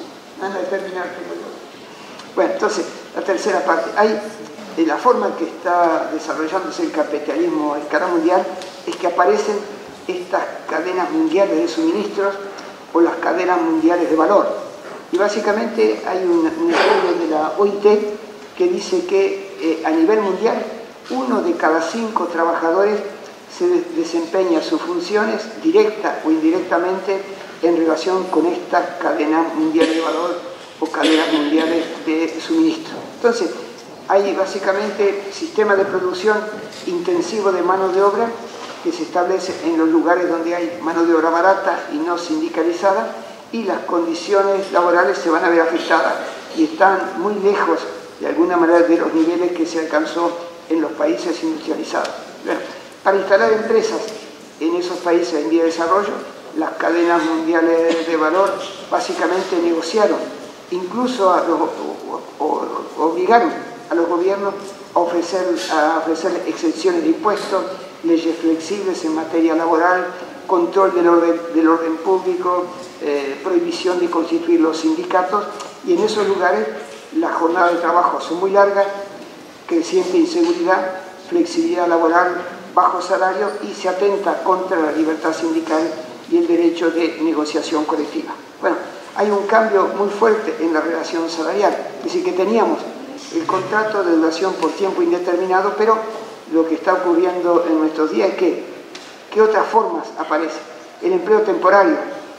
entonces, la tercera parte. Hay, de la forma en que está desarrollándose el capitalismo a escala mundial es que aparecen estas cadenas mundiales de suministros o las cadenas mundiales de valor. Y básicamente hay un, un estudio de la O I T que dice que eh, a nivel mundial uno de cada cinco trabajadores se desempeña sus funciones directa o indirectamente en relación con estas cadenas mundiales de valor o cadenas mundiales de suministro. Entonces, hay básicamente sistemas de producción intensivo de mano de obra que se establece en los lugares donde hay mano de obra barata y no sindicalizada, y las condiciones laborales se van a ver afectadas y están muy lejos de alguna manera de los niveles que se alcanzó en los países industrializados. Bueno, para instalar empresas en esos países en vía de desarrollo, las cadenas mundiales de valor básicamente negociaron, incluso a los, o, o, obligaron a los gobiernos a ofrecer, a ofrecer exenciones de impuestos, leyes flexibles en materia laboral, control del orden, del orden público, eh, prohibición de constituir los sindicatos, y en esos lugares las jornadas de trabajo son muy largas, creciente inseguridad, flexibilidad laboral, bajo salario, y se atenta contra la libertad sindical y el derecho de negociación colectiva. Bueno, hay un cambio muy fuerte en la relación salarial, es decir, que teníamos el contrato de duración por tiempo indeterminado, pero lo que está ocurriendo en nuestros días es que, ¿qué otras formas aparecen? El empleo temporario,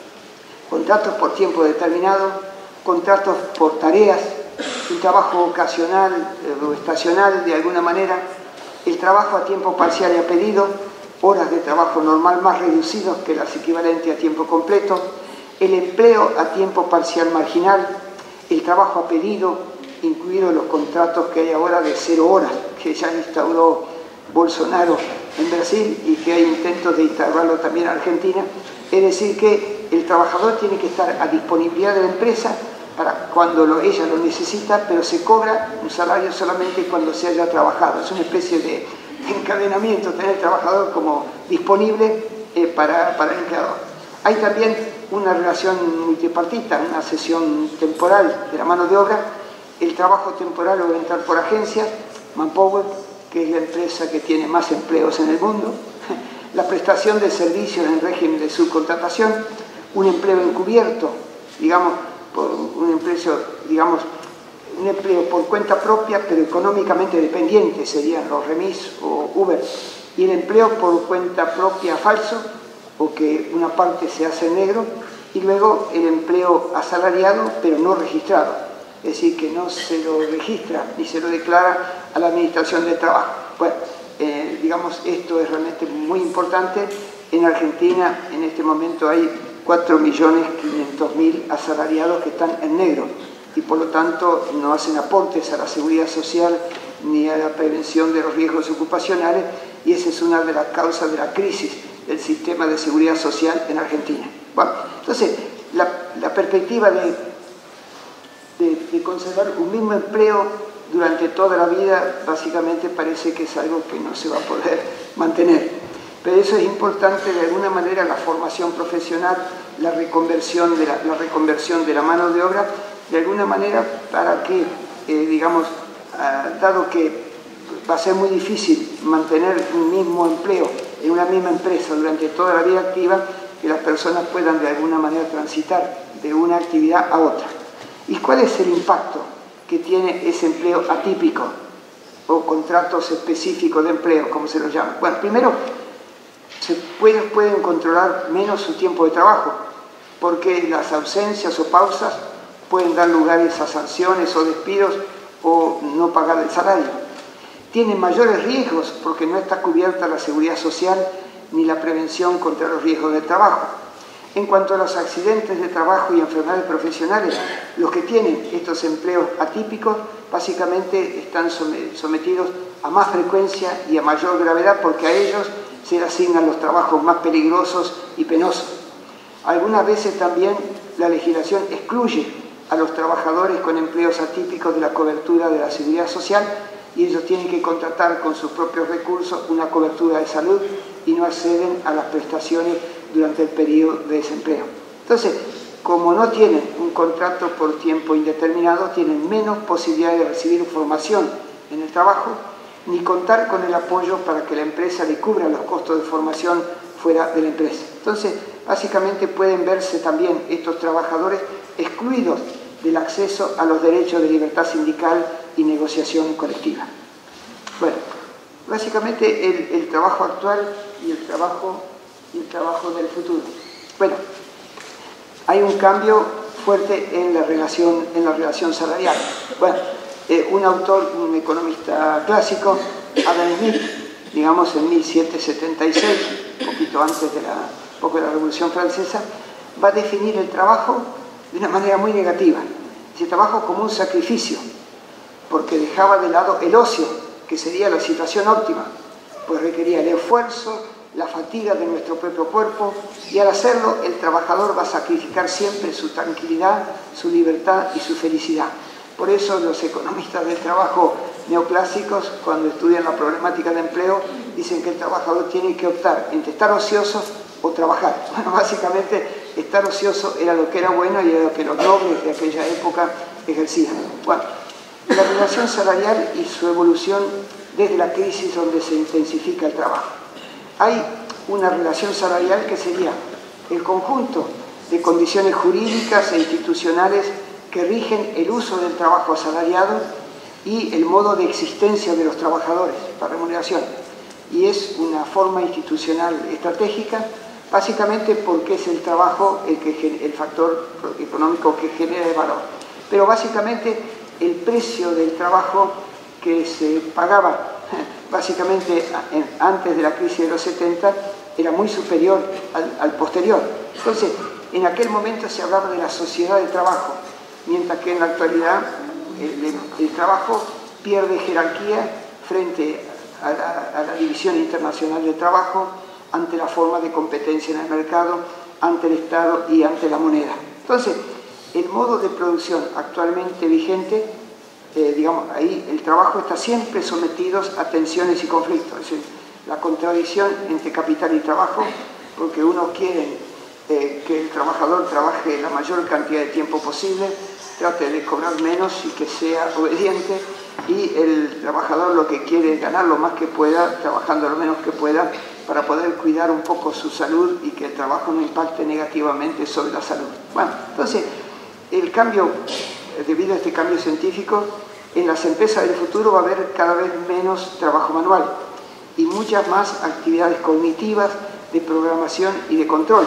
contratos por tiempo determinado, contratos por tareas, un trabajo ocasional eh, o estacional de alguna manera, el trabajo a tiempo parcial y a pedido, horas de trabajo normal más reducidos que las equivalentes a tiempo completo, el empleo a tiempo parcial marginal, el trabajo a pedido, incluidos los contratos que hay ahora de cero horas, que ya instauró Bolsonaro en Brasil y que hay intentos de instaurarlo también en Argentina. Es decir, que el trabajador tiene que estar a disponibilidad de la empresa para cuando lo, ella lo necesita, pero se cobra un salario solamente cuando se haya trabajado. Es una especie de encadenamiento, tener el trabajador como disponible eh, para, para el empleador. Hay también una relación multipartita, una cesión temporal de la mano de obra, el trabajo temporal lo va a entrar por agencias, Manpower, que es la empresa que tiene más empleos en el mundo, la prestación de servicios en régimen de subcontratación, un empleo encubierto, digamos, por un empleo, digamos, un empleo por cuenta propia, pero económicamente dependiente, serían los remis o Uber, y el empleo por cuenta propia falso, o que una parte se hace en negro, y luego el empleo asalariado, pero no registrado. Es decir, que no se lo registra ni se lo declara a la Administración del Trabajo. Bueno, eh, digamos, esto es realmente muy importante. En Argentina, en este momento, hay cuatro millones quinientos mil asalariados que están en negro y, por lo tanto, no hacen aportes a la seguridad social ni a la prevención de los riesgos ocupacionales, y esa es una de las causas de la crisis del sistema de seguridad social en Argentina. Bueno, entonces, la, la perspectiva de De, de conservar un mismo empleo durante toda la vida, básicamente parece que es algo que no se va a poder mantener. Pero eso es importante, de alguna manera, la formación profesional, la reconversión de la, la, reconversión de la mano de obra, de alguna manera, para que, eh, digamos, uh, dado que va a ser muy difícil mantener un mismo empleo en una misma empresa durante toda la vida activa, que las personas puedan de alguna manera transitar de una actividad a otra. ¿Y cuál es el impacto que tiene ese empleo atípico o contratos específicos de empleo, como se los llama? Bueno, primero, se pueden, pueden controlar menos su tiempo de trabajo, porque las ausencias o pausas pueden dar lugares a sanciones o despidos o no pagar el salario. Tienen mayores riesgos porque no está cubierta la seguridad social ni la prevención contra los riesgos del trabajo. En cuanto a los accidentes de trabajo y enfermedades profesionales, los que tienen estos empleos atípicos básicamente están sometidos a más frecuencia y a mayor gravedad porque a ellos se les asignan los trabajos más peligrosos y penosos. Algunas veces también la legislación excluye a los trabajadores con empleos atípicos de la cobertura de la seguridad social y ellos tienen que contratar con sus propios recursos una cobertura de salud y no acceden a las prestaciones durante el periodo de desempleo. Entonces, como no tienen un contrato por tiempo indeterminado, tienen menos posibilidad de recibir formación en el trabajo, ni contar con el apoyo para que la empresa le cubra los costos de formación fuera de la empresa. Entonces, básicamente pueden verse también estos trabajadores excluidos del acceso a los derechos de libertad sindical y negociación colectiva. Bueno, básicamente el, el trabajo actual y el trabajo, y el trabajo del futuro. Bueno, hay un cambio fuerte en la relación, en la relación salarial. Bueno, eh, un autor, un economista clásico, Adam Smith, digamos en mil setecientos setenta y seis, un poquito antes de la, poco de la Revolución Francesa, va a definir el trabajo de una manera muy negativa. Dice trabajo como un sacrificio, porque dejaba de lado el ocio, que sería la situación óptima, pues requería el esfuerzo, la fatiga de nuestro propio cuerpo, y al hacerlo el trabajador va a sacrificar siempre su tranquilidad, su libertad y su felicidad. Por eso los economistas del trabajo neoclásicos, cuando estudian la problemática de empleo, dicen que el trabajador tiene que optar entre estar ocioso o trabajar. Bueno, básicamente estar ocioso era lo que era bueno y era lo que los nobles de aquella época ejercían. Bueno, la relación salarial y su evolución desde la crisis donde se intensifica el trabajo. Hay una relación salarial que sería el conjunto de condiciones jurídicas e institucionales que rigen el uso del trabajo asalariado y el modo de existencia de los trabajadores para remuneración. Y es una forma institucional estratégica, básicamente porque es el trabajo el, que, el factor económico que genera el valor. Pero básicamente el precio del trabajo que se pagaba básicamente antes de la crisis de los setenta era muy superior al, al posterior. Entonces, en aquel momento se hablaba de la sociedad del trabajo, mientras que en la actualidad el, el trabajo pierde jerarquía frente a la, a la división internacional del trabajo, ante la forma de competencia en el mercado, ante el Estado y ante la moneda. Entonces, el modo de producción actualmente vigente, eh, digamos, ahí el trabajo está siempre sometido a tensiones y conflictos. Es decir, la contradicción entre capital y trabajo, porque uno quiere eh, que el trabajador trabaje la mayor cantidad de tiempo posible, trate de cobrar menos y que sea obediente, y el trabajador lo que quiere es ganar lo más que pueda, trabajando lo menos que pueda, para poder cuidar un poco su salud y que el trabajo no impacte negativamente sobre la salud. Bueno, entonces, el cambio, debido a este cambio científico, en las empresas del futuro va a haber cada vez menos trabajo manual y muchas más actividades cognitivas de programación y de control.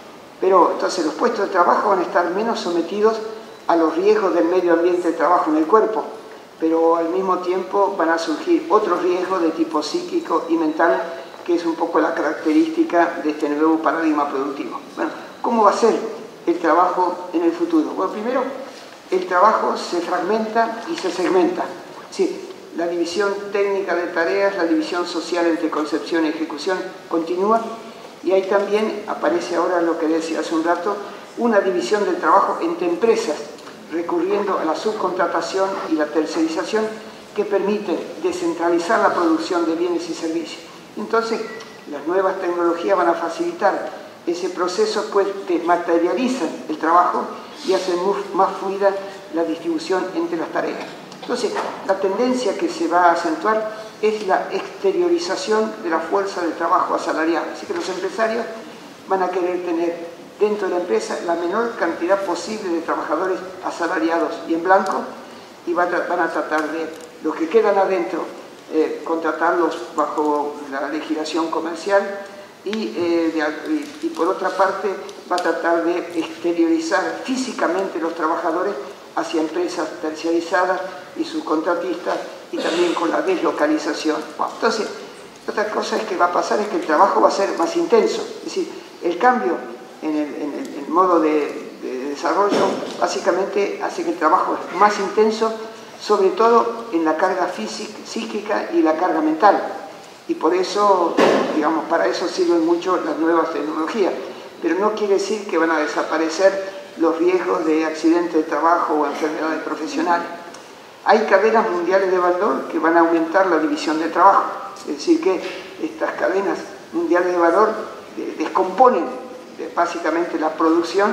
Pero entonces los puestos de trabajo van a estar menos sometidos a los riesgos del medio ambiente de trabajo en el cuerpo, pero al mismo tiempo van a surgir otros riesgos de tipo psíquico y mental, que es un poco la característica de este nuevo paradigma productivo. Bueno, ¿cómo va a ser el trabajo en el futuro? Bueno, primero, el trabajo se fragmenta y se segmenta. Sí, la división técnica de tareas, la división social entre concepción y ejecución continúa, y ahí también aparece ahora lo que decía hace un rato, una división del trabajo entre empresas, recurriendo a la subcontratación y la tercerización, que permiten descentralizar la producción de bienes y servicios. Entonces, las nuevas tecnologías van a facilitar ese proceso, pues desmaterializan el trabajo y hacen más fluida la distribución entre las tareas. Entonces, la tendencia que se va a acentuar es la exteriorización de la fuerza del trabajo asalariado. Así que los empresarios van a querer tener dentro de la empresa la menor cantidad posible de trabajadores asalariados y en blanco, y van a, van a tratar de los que quedan adentro, eh, contratarlos bajo la legislación comercial, y, eh, de, y, y por otra parte va a tratar de exteriorizar físicamente los trabajadores hacia empresas terciarizadas y subcontratistas, y también con la deslocalización. Bueno, entonces, otra cosa es que va a pasar es que el trabajo va a ser más intenso, es decir, el cambio en el, en el, en el modo de, de desarrollo básicamente hace que el trabajo es más intenso, sobre todo en la carga física, psíquica y la carga mental, y por eso, digamos, para eso sirven mucho las nuevas tecnologías, pero no quiere decir que van a desaparecer los riesgos de accidentes de trabajo o enfermedades profesionales. Hay cadenas mundiales de valor que van a aumentar la división de trabajo, es decir, que estas cadenas mundiales de valor descomponen básicamente la producción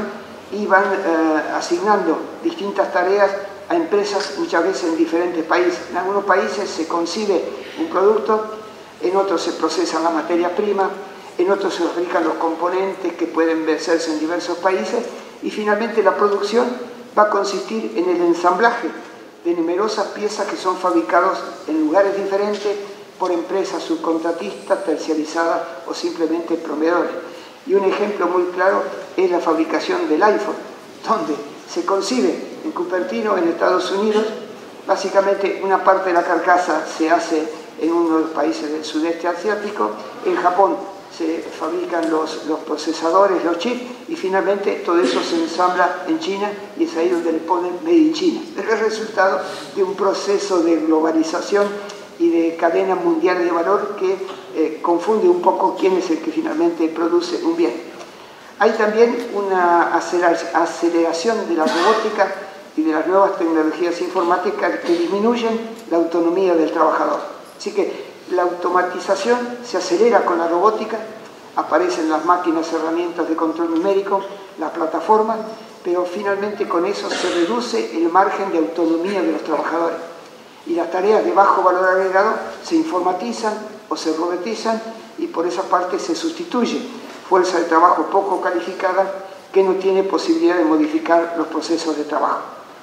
y van eh, asignando distintas tareas a empresas muchas veces en diferentes países. En algunos países se concibe un producto, en otros se procesa la materia prima, en otros se fabrican los componentes que pueden vencerse en diversos países y finalmente la producción va a consistir en el ensamblaje de numerosas piezas que son fabricadas en lugares diferentes por empresas subcontratistas, terciarizadas o simplemente proveedores. Y un ejemplo muy claro es la fabricación del iPhone, donde se concibe en Cupertino, en Estados Unidos. Básicamente una parte de la carcasa se hace en uno de los países del sudeste asiático, en Japón se fabrican los, los procesadores, los chips, y finalmente todo eso se ensambla en China y es ahí donde le ponen Made in China. Es el resultado de un proceso de globalización y de cadena mundial de valor que eh, confunde un poco quién es el que finalmente produce un bien. Hay también una aceleración de la robótica y de las nuevas tecnologías informáticas que disminuyen la autonomía del trabajador. Así que la automatización se acelera con la robótica, aparecen las máquinas, herramientas de control numérico, las plataformas, pero finalmente con eso se reduce el margen de autonomía de los trabajadores. Y las tareas de bajo valor agregado se informatizan o se robotizan y por esa parte se sustituye fuerza de trabajo poco calificada que no tiene posibilidad de modificar los procesos de trabajo.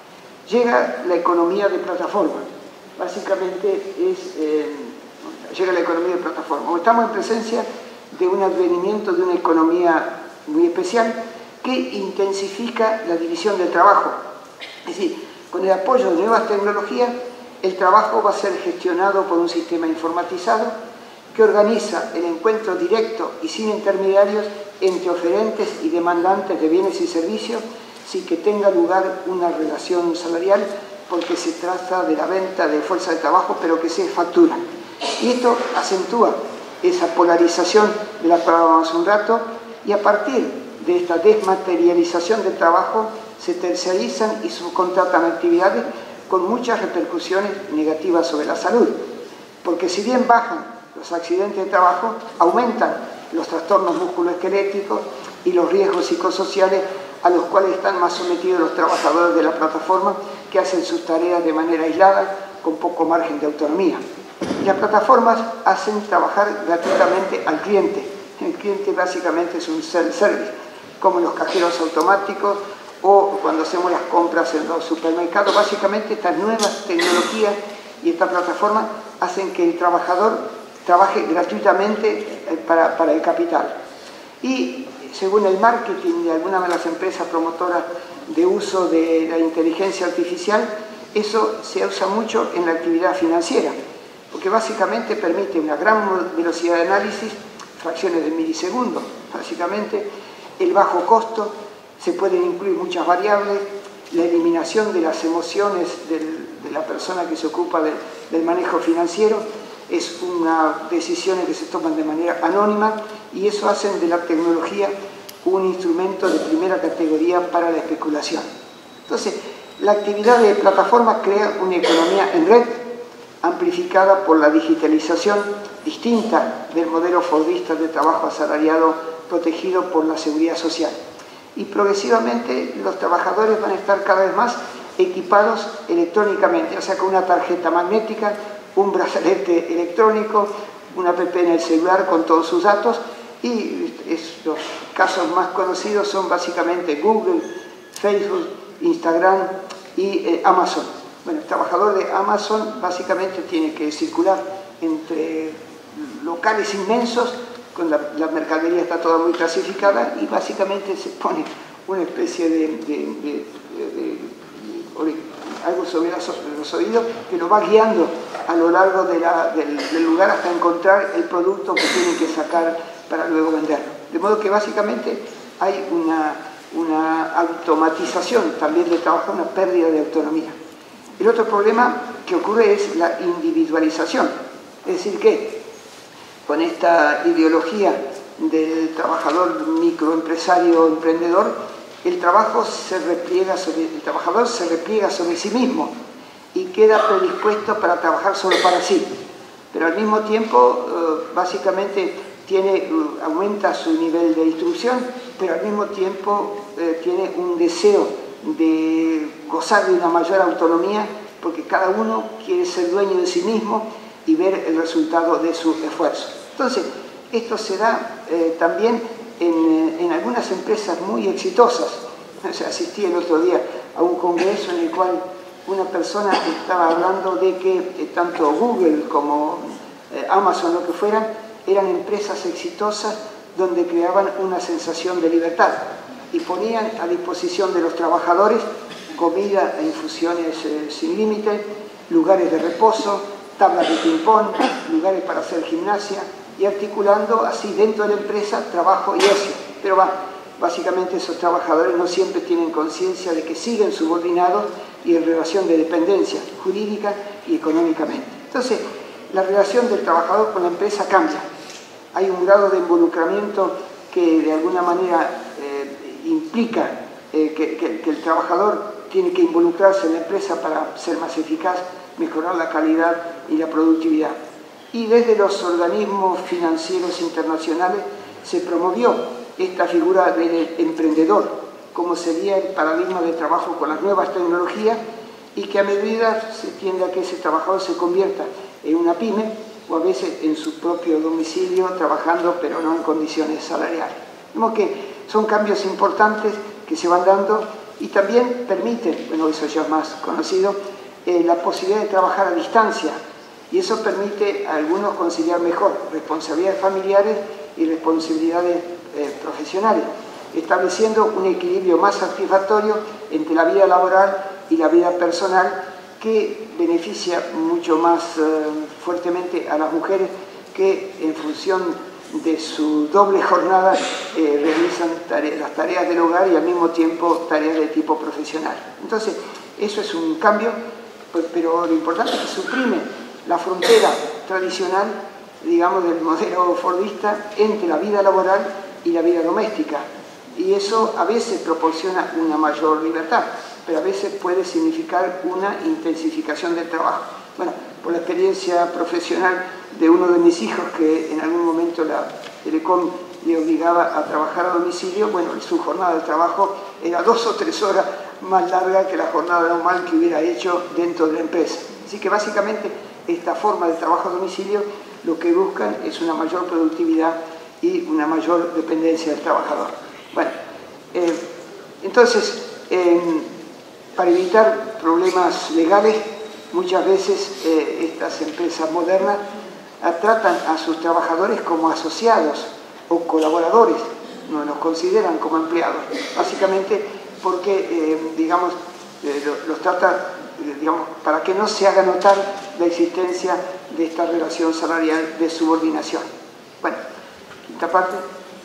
Llega la economía de plataforma. Básicamente es, eh, llega la economía de plataforma. Estamos en presencia de un advenimiento de una economía muy especial que intensifica la división del trabajo. Es decir, con el apoyo de nuevas tecnologías, el trabajo va a ser gestionado por un sistema informatizado que organiza el encuentro directo y sin intermediarios entre oferentes y demandantes de bienes y servicios sin que tenga lugar una relación salarial, porque se trata de la venta de fuerza de trabajo, pero que se factura. Y esto acentúa esa polarización de la que hablábamos un rato, y a partir de esta desmaterialización del trabajo se terciarizan y subcontratan actividades con muchas repercusiones negativas sobre la salud, porque si bien bajan los accidentes de trabajo, aumentan los trastornos musculoesqueléticos y los riesgos psicosociales a los cuales están más sometidos los trabajadores de la plataforma, que hacen sus tareas de manera aislada, con poco margen de autonomía. Y las plataformas hacen trabajar gratuitamente al cliente. El cliente básicamente es un self-service, como los cajeros automáticos o cuando hacemos las compras en los supermercados. Básicamente estas nuevas tecnologías y estas plataformas hacen que el trabajador trabaje gratuitamente para, para el capital. Y según el marketing de algunas de las empresas promotoras de uso de la inteligencia artificial, eso se usa mucho en la actividad financiera, porque básicamente permite una gran velocidad de análisis, fracciones de milisegundos, básicamente el bajo costo, se pueden incluir muchas variables, la eliminación de las emociones del, de la persona que se ocupa de, del manejo financiero, es una decisiones que se toman de manera anónima y eso hacen de la tecnología un instrumento de primera categoría para la especulación. Entonces, la actividad de plataformas crea una economía en red amplificada por la digitalización distinta del modelo fordista de trabajo asalariado protegido por la seguridad social. Y progresivamente los trabajadores van a estar cada vez más equipados electrónicamente, o sea, con una tarjeta magnética, un brazalete electrónico, una app en el celular con todos sus datos, y es, los casos más conocidos son básicamente Google, Facebook, Instagram y eh, Amazon. Bueno, el trabajador de Amazon básicamente tiene que circular entre locales inmensos, con la, la mercadería está toda muy clasificada y básicamente se pone una especie de, de, de, de, de, de algo sobre los oídos que lo va guiando a lo largo de la, del, del lugar hasta encontrar el producto que tiene que sacar para luego venderlo. De modo que básicamente hay una, una automatización también del trabajo, una pérdida de autonomía. El otro problema que ocurre es la individualización, es decir que con esta ideología del trabajador microempresario emprendedor, el trabajo se repliega sobre, el trabajador se repliega sobre sí mismo y queda predispuesto para trabajar solo para sí, pero al mismo tiempo eh, básicamente tiene, uh, aumenta su nivel de instrucción, pero al mismo tiempo eh, tiene un deseo de gozar de una mayor autonomía porque cada uno quiere ser dueño de sí mismo y ver el resultado de su esfuerzo. Entonces, esto se da eh, también en, en algunas empresas muy exitosas. O sea, asistí el otro día a un congreso en el cual una persona estaba hablando de que eh, tanto Google como eh, Amazon, lo que fueran, eran empresas exitosas donde creaban una sensación de libertad y ponían a disposición de los trabajadores comida e infusiones eh, sin límite, lugares de reposo, tablas de ping-pong, lugares para hacer gimnasia y articulando así dentro de la empresa trabajo y ocio. Pero va, básicamente esos trabajadores no siempre tienen conciencia de que siguen subordinados y en relación de dependencia jurídica y económicamente. Entonces, la relación del trabajador con la empresa cambia. Hay un grado de involucramiento que de alguna manera eh, implica eh, que, que, que el trabajador tiene que involucrarse en la empresa para ser más eficaz, mejorar la calidad y la productividad. Y desde los organismos financieros internacionales se promovió esta figura del emprendedor, como sería el paradigma de trabajo con las nuevas tecnologías y que a medida se tiende a que ese trabajador se convierta en una pyme o a veces en su propio domicilio trabajando pero no en condiciones salariales. Vemos que son cambios importantes que se van dando y también permiten, bueno, eso ya es más conocido, eh, la posibilidad de trabajar a distancia y eso permite a algunos conciliar mejor responsabilidades familiares y responsabilidades eh, profesionales, estableciendo un equilibrio más satisfactorio entre la vida laboral y la vida personal que beneficia mucho más eh, fuertemente a las mujeres que en función de su doble jornada eh, realizan tare- las tareas del hogar y al mismo tiempo tareas de tipo profesional. Entonces, eso es un cambio, pues, pero lo importante es que suprime la frontera tradicional, digamos, del modelo fordista entre la vida laboral y la vida doméstica. Y eso a veces proporciona una mayor libertad, pero a veces puede significar una intensificación del trabajo. Bueno, por la experiencia profesional de uno de mis hijos, que en algún momento la Telecom le obligaba a trabajar a domicilio, bueno, su jornada de trabajo era dos o tres horas más larga que la jornada normal que hubiera hecho dentro de la empresa. Así que básicamente esta forma de trabajo a domicilio lo que buscan es una mayor productividad y una mayor dependencia del trabajador. Bueno, eh, entonces, eh, para evitar problemas legales, muchas veces eh, estas empresas modernas a, tratan a sus trabajadores como asociados o colaboradores, no los consideran como empleados, básicamente porque, eh, digamos, eh, los, los trata, eh, digamos, para que no se haga notar la existencia de esta relación salarial de subordinación. Bueno, quinta parte.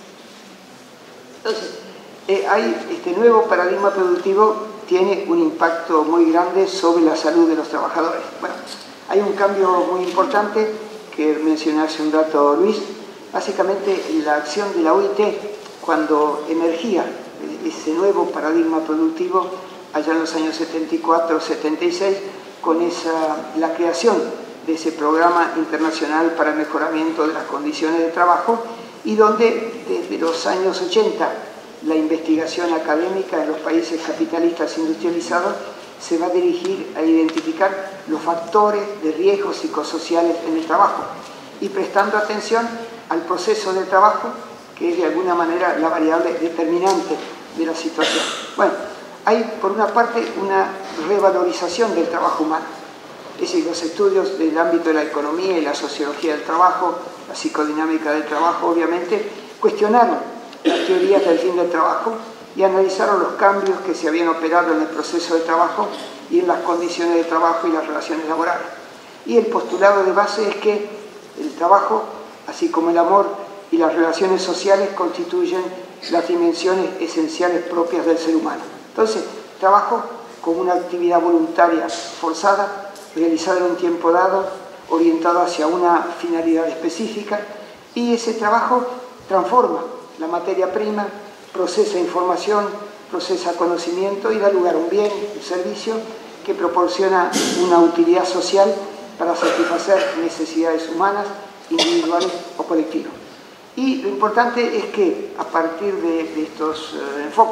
Entonces, eh, hay este nuevo paradigma productivo tiene un impacto muy grande sobre la salud de los trabajadores. Bueno, hay un cambio muy importante que mencioné hace un rato Luis, básicamente la acción de la O I T cuando emergía ese nuevo paradigma productivo allá en los años setenta y cuatro setenta y seis con esa, la creación de ese programa internacional para el mejoramiento de las condiciones de trabajo y donde desde los años ochenta la investigación académica en los países capitalistas industrializados se va a dirigir a identificar los factores de riesgos psicosociales en el trabajo y prestando atención al proceso del trabajo, que es de alguna manera la variable determinante de la situación. Bueno, hay por una parte una revalorización del trabajo humano. Es decir, los estudios del ámbito de la economía y la sociología del trabajo, la psicodinámica del trabajo, obviamente, cuestionaron las teorías del fin del trabajo y analizaron los cambios que se habían operado en el proceso de trabajo y en las condiciones de trabajo y las relaciones laborales. Y el postulado de base es que el trabajo, así como el amor y las relaciones sociales, constituyen las dimensiones esenciales propias del ser humano. Entonces, trabajo como una actividad voluntaria forzada, realizada en un tiempo dado, orientado hacia una finalidad específica, y ese trabajo transforma la materia prima, procesa información, procesa conocimiento y da lugar a un bien, un servicio que proporciona una utilidad social para satisfacer necesidades humanas, individuales o colectivas. Y lo importante es que a partir de, de estos eh, enfoques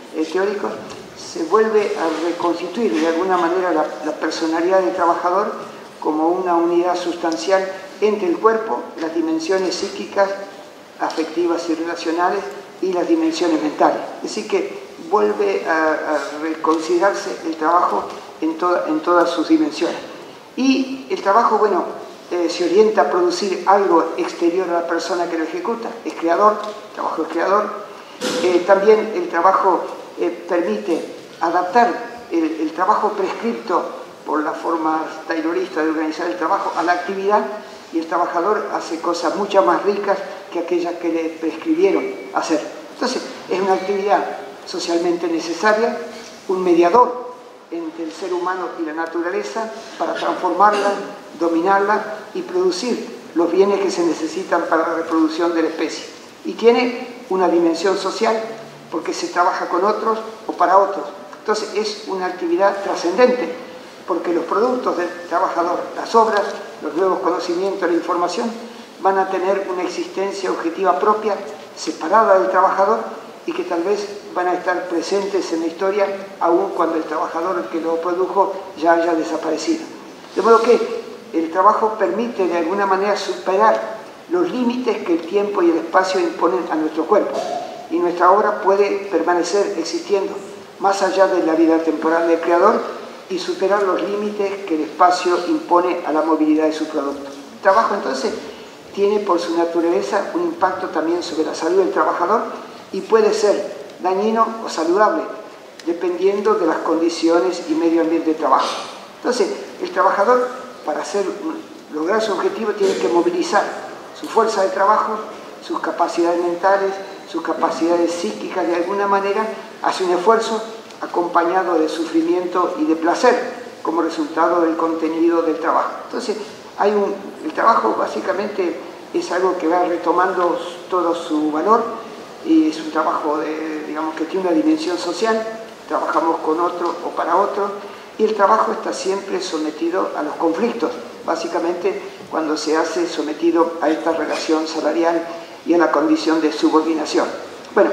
eh, teóricos, se vuelve a reconstituir de alguna manera la, la personalidad del trabajador como una unidad sustancial entre el cuerpo, las dimensiones psíquicas, afectivas y relacionales y las dimensiones mentales. Es decir, que vuelve a, a reconsiderarse el trabajo en, toda, en todas sus dimensiones. Y el trabajo, bueno, eh, se orienta a producir algo exterior a la persona que lo ejecuta, es creador, el trabajo es creador. Eh, también el trabajo eh, permite adaptar el, el trabajo prescripto por la forma taylorista de organizar el trabajo a la actividad, y el trabajador hace cosas mucho más ricas que aquellas que le prescribieron hacer. Entonces, es una actividad socialmente necesaria, un mediador entre el ser humano y la naturaleza para transformarla, dominarla y producir los bienes que se necesitan para la reproducción de la especie. Y tiene una dimensión social porque se trabaja con otros o para otros. Entonces, es una actividad trascendente, porque los productos del trabajador, las obras, los nuevos conocimientos, la información, van a tener una existencia objetiva propia, separada del trabajador, y que tal vez van a estar presentes en la historia aun cuando el trabajador que lo produjo ya haya desaparecido. De modo que el trabajo permite de alguna manera superar los límites que el tiempo y el espacio imponen a nuestro cuerpo, y nuestra obra puede permanecer existiendo más allá de la vida temporal del creador y superar los límites que el espacio impone a la movilidad de su producto. El trabajo entonces tiene por su naturaleza un impacto también sobre la salud del trabajador y puede ser dañino o saludable dependiendo de las condiciones y medio ambiente de trabajo. Entonces, el trabajador, para hacer, lograr su objetivo, tiene que movilizar su fuerza de trabajo, sus capacidades mentales, sus capacidades psíquicas. De alguna manera hace un esfuerzo acompañado de sufrimiento y de placer como resultado del contenido del trabajo. Entonces, hay un, el trabajo básicamente es algo que va retomando todo su valor, y es un trabajo de, digamos, que tiene una dimensión social, trabajamos con otro o para otro, y el trabajo está siempre sometido a los conflictos, básicamente cuando se hace sometido a esta relación salarial y a la condición de subordinación. Bueno,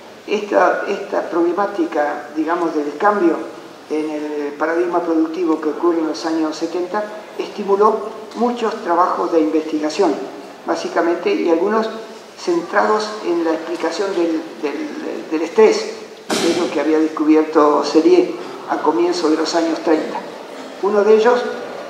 esta, esta problemática, digamos, del cambio en el paradigma productivo que ocurre en los años setenta, estimuló muchos trabajos de investigación, básicamente, y algunos centrados en la explicación del, del, del estrés, aquello que había descubierto Selye a comienzos de los años treinta. Uno de ellos,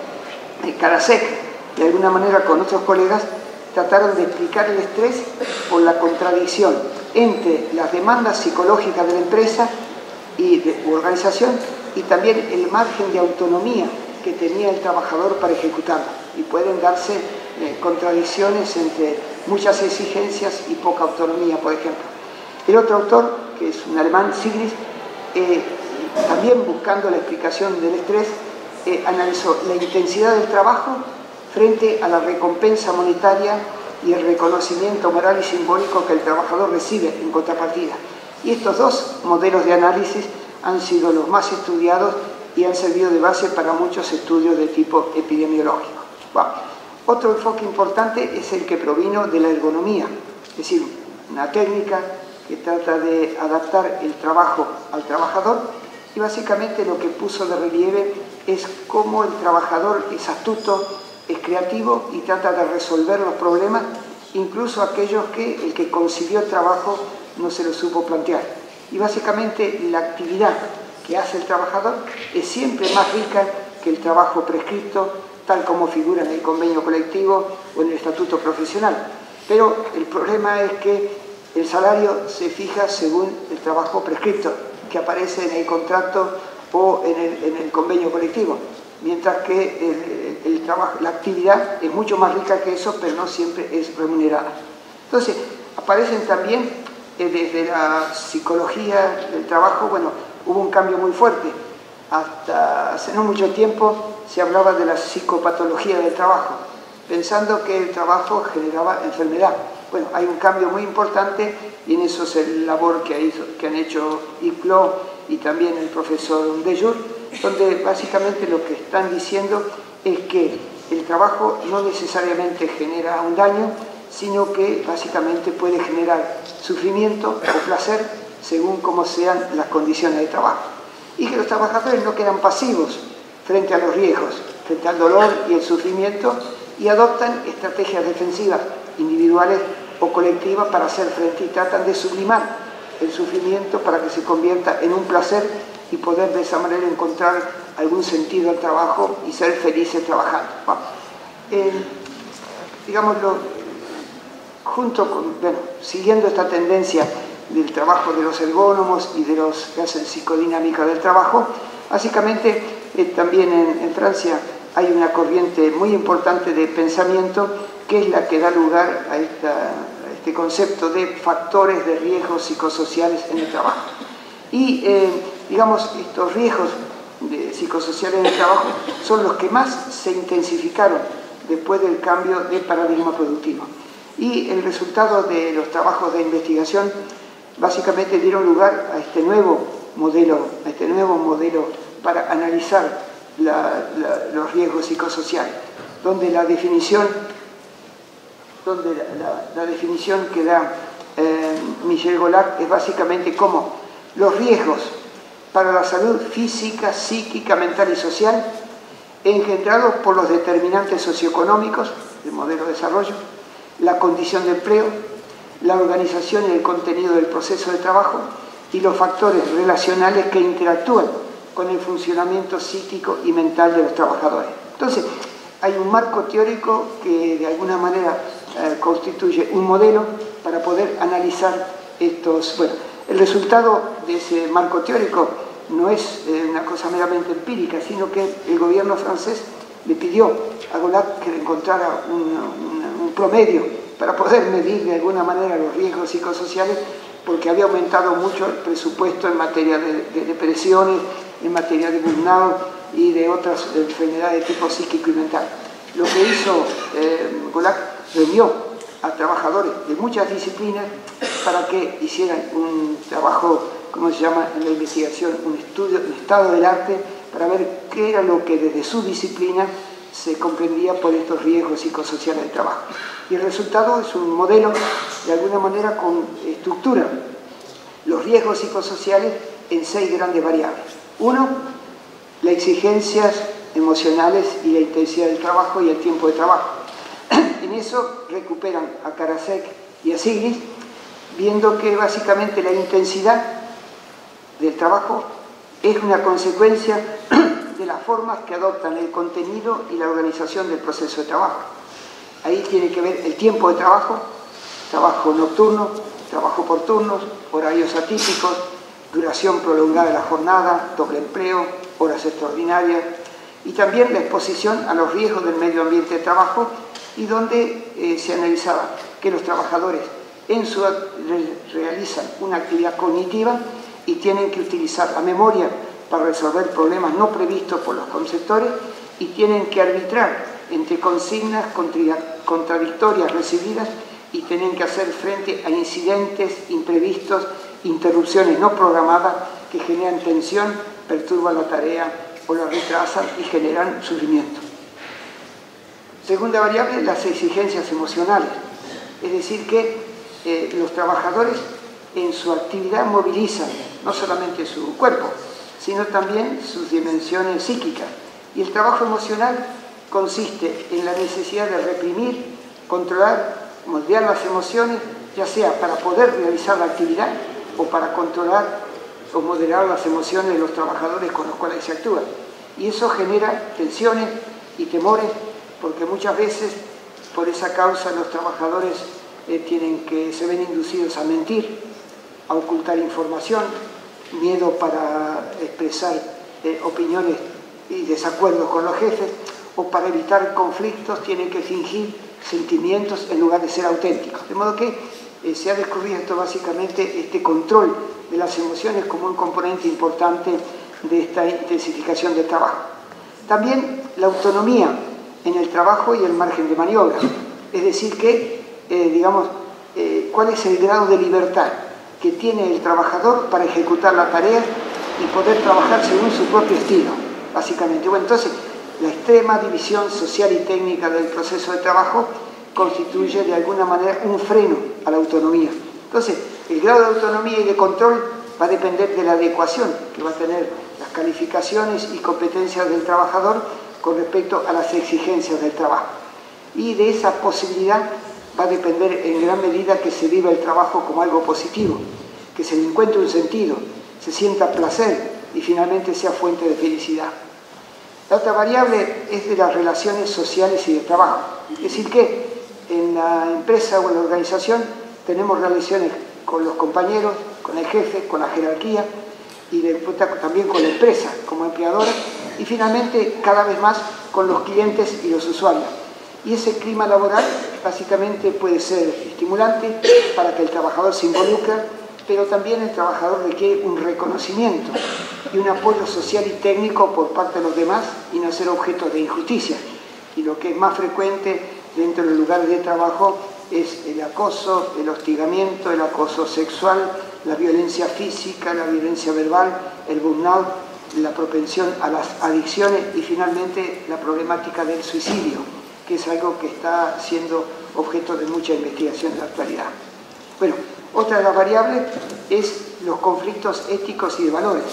Karasek, de alguna manera con otros colegas, trataron de explicar el estrés por la contradicción entre las demandas psicológicas de la empresa y de u organización y también el margen de autonomía que tenía el trabajador para ejecutarlo. Y pueden darse eh, contradicciones entre muchas exigencias y poca autonomía, por ejemplo. El otro autor, que es un alemán, Sigris, eh, también buscando la explicación del estrés, eh, analizó la intensidad del trabajo frente a la recompensa monetaria y el reconocimiento moral y simbólico que el trabajador recibe en contrapartida. Y estos dos modelos de análisis han sido los más estudiados y han servido de base para muchos estudios de tipo epidemiológico. Bueno, otro enfoque importante es el que provino de la ergonomía, es decir, una técnica que trata de adaptar el trabajo al trabajador, y básicamente lo que puso de relieve es cómo el trabajador es astuto, es creativo y trata de resolver los problemas, incluso aquellos que el que concibió el trabajo no se lo supo plantear. Y básicamente la actividad que hace el trabajador es siempre más rica que el trabajo prescrito, tal como figura en el convenio colectivo o en el estatuto profesional. Pero el problema es que el salario se fija según el trabajo prescrito, que aparece en el contrato o en el, en el convenio colectivo, mientras que el, el trabajo, la actividad es mucho más rica que eso, pero no siempre es remunerada. Entonces, aparecen también eh, desde la psicología del trabajo, bueno, hubo un cambio muy fuerte. Hasta hace no mucho tiempo se hablaba de la psicopatología del trabajo, pensando que el trabajo generaba enfermedad. Bueno, hay un cambio muy importante y en eso es el labor que, hizo, que han hecho Yves Clos y también el profesor Dejour, donde básicamente lo que están diciendo es que el trabajo no necesariamente genera un daño, sino que básicamente puede generar sufrimiento o placer según cómo sean las condiciones de trabajo. Y que los trabajadores no quedan pasivos frente a los riesgos, frente al dolor y el sufrimiento, y adoptan estrategias defensivas individuales o colectivas para hacer frente y tratan de sublimar el sufrimiento para que se convierta en un placer y poder de esa manera encontrar algún sentido al trabajo y ser felices trabajando. Bueno, eh, digámoslo, junto con, bueno, siguiendo esta tendencia del trabajo de los ergónomos y de los que hacen psicodinámica del trabajo, básicamente eh, también en, en Francia hay una corriente muy importante de pensamiento que es la que da lugar a, esta, a este concepto de factores de riesgos psicosociales en el trabajo. Y, eh, digamos, estos riesgos de psicosociales en el trabajo son los que más se intensificaron después del cambio de paradigma productivo. Y el resultado de los trabajos de investigación básicamente dieron lugar a este nuevo modelo, a este nuevo modelo para analizar la, la, los riesgos psicosociales, donde la definición, donde la, la, la definición que da eh, Michel Gollac es básicamente como los riesgos para la salud física, psíquica, mental y social engendrados por los determinantes socioeconómicos del modelo de desarrollo, la condición de empleo, la organización y el contenido del proceso de trabajo y los factores relacionales que interactúan con el funcionamiento psíquico y mental de los trabajadores. Entonces, hay un marco teórico que de alguna manera eh, constituye un modelo para poder analizar estos... Bueno, el resultado de ese marco teórico no es eh, una cosa meramente empírica, sino que el gobierno francés le pidió a Gollac que encontrara un, un, un promedio para poder medir de alguna manera los riesgos psicosociales, porque había aumentado mucho el presupuesto en materia de, de depresiones, en materia de burnout y de otras enfermedades de tipo psíquico y mental. Lo que hizo eh, Gollac, reunió a trabajadores de muchas disciplinas para que hicieran un trabajo, ¿cómo se llama en la investigación? Un estudio, un estado del arte, para ver qué era lo que desde su disciplina se comprendía por estos riesgos psicosociales del trabajo. Y el resultado es un modelo, de alguna manera, con estructura los riesgos psicosociales en seis grandes variables. Uno, las exigencias emocionales y la intensidad del trabajo y el tiempo de trabajo. En eso recuperan a Karasek y a Stiglitz, viendo que básicamente la intensidad del trabajo es una consecuencia de las formas que adoptan el contenido y la organización del proceso de trabajo. Ahí tiene que ver el tiempo de trabajo, trabajo nocturno, trabajo por turnos, horarios atípicos, duración prolongada de la jornada, doble empleo, horas extraordinarias, y también la exposición a los riesgos del medio ambiente de trabajo, y donde eh, se analizaba que los trabajadores en su, realizan una actividad cognitiva y tienen que utilizar la memoria para resolver problemas no previstos por los conceptores y tienen que arbitrar entre consignas contradictorias recibidas y tienen que hacer frente a incidentes imprevistos, interrupciones no programadas que generan tensión, perturban la tarea o la retrasan y generan sufrimiento. Segunda variable, las exigencias emocionales, es decir que eh, los trabajadores en su actividad movilizan no solamente su cuerpo, sino también sus dimensiones psíquicas. Y el trabajo emocional consiste en la necesidad de reprimir, controlar, moldear las emociones, ya sea para poder realizar la actividad o para controlar o moderar las emociones de los trabajadores con los cuales se actúa. Y eso genera tensiones y temores, porque muchas veces por esa causa los trabajadores eh, tienen que, se ven inducidos a mentir, a ocultar información, miedo para expresar eh, opiniones y desacuerdos con los jefes, o para evitar conflictos tienen que fingir sentimientos en lugar de ser auténticos. De modo que eh, se ha descubierto básicamente este control de las emociones como un componente importante de esta intensificación del trabajo. También la autonomía en el trabajo y el margen de maniobra, es decir que, eh, digamos, eh, cuál es el grado de libertad que tiene el trabajador para ejecutar la tarea y poder trabajar según su propio estilo, básicamente. Bueno, entonces, la extrema división social y técnica del proceso de trabajo constituye de alguna manera un freno a la autonomía. Entonces, El grado de autonomía y de control va a depender de la adecuación que va a tener las calificaciones y competencias del trabajador con respecto a las exigencias del trabajo. Y de esa posibilidad va a depender en gran medida que se viva el trabajo como algo positivo, que se le encuentre un sentido, se sienta placer y finalmente sea fuente de felicidad. La otra variable es de las relaciones sociales y de trabajo. Es decir que en la empresa o en la organización tenemos relaciones con los compañeros, con el jefe, con la jerarquía y también con la empresa como empleadora y finalmente cada vez más con los clientes y los usuarios. Y ese clima laboral básicamente puede ser estimulante para que el trabajador se involucre, pero también el trabajador requiere un reconocimiento y un apoyo social y técnico por parte de los demás y no ser objeto de injusticia. Y lo que es más frecuente dentro del lugar de trabajo es el acoso, el hostigamiento, el acoso sexual, la violencia física, la violencia verbal, el burnout, la propensión a las adicciones y finalmente la problemática del suicidio, que es algo que está siendo objeto de mucha investigación en la actualidad. Bueno, otra de las variables es los conflictos éticos y de valores.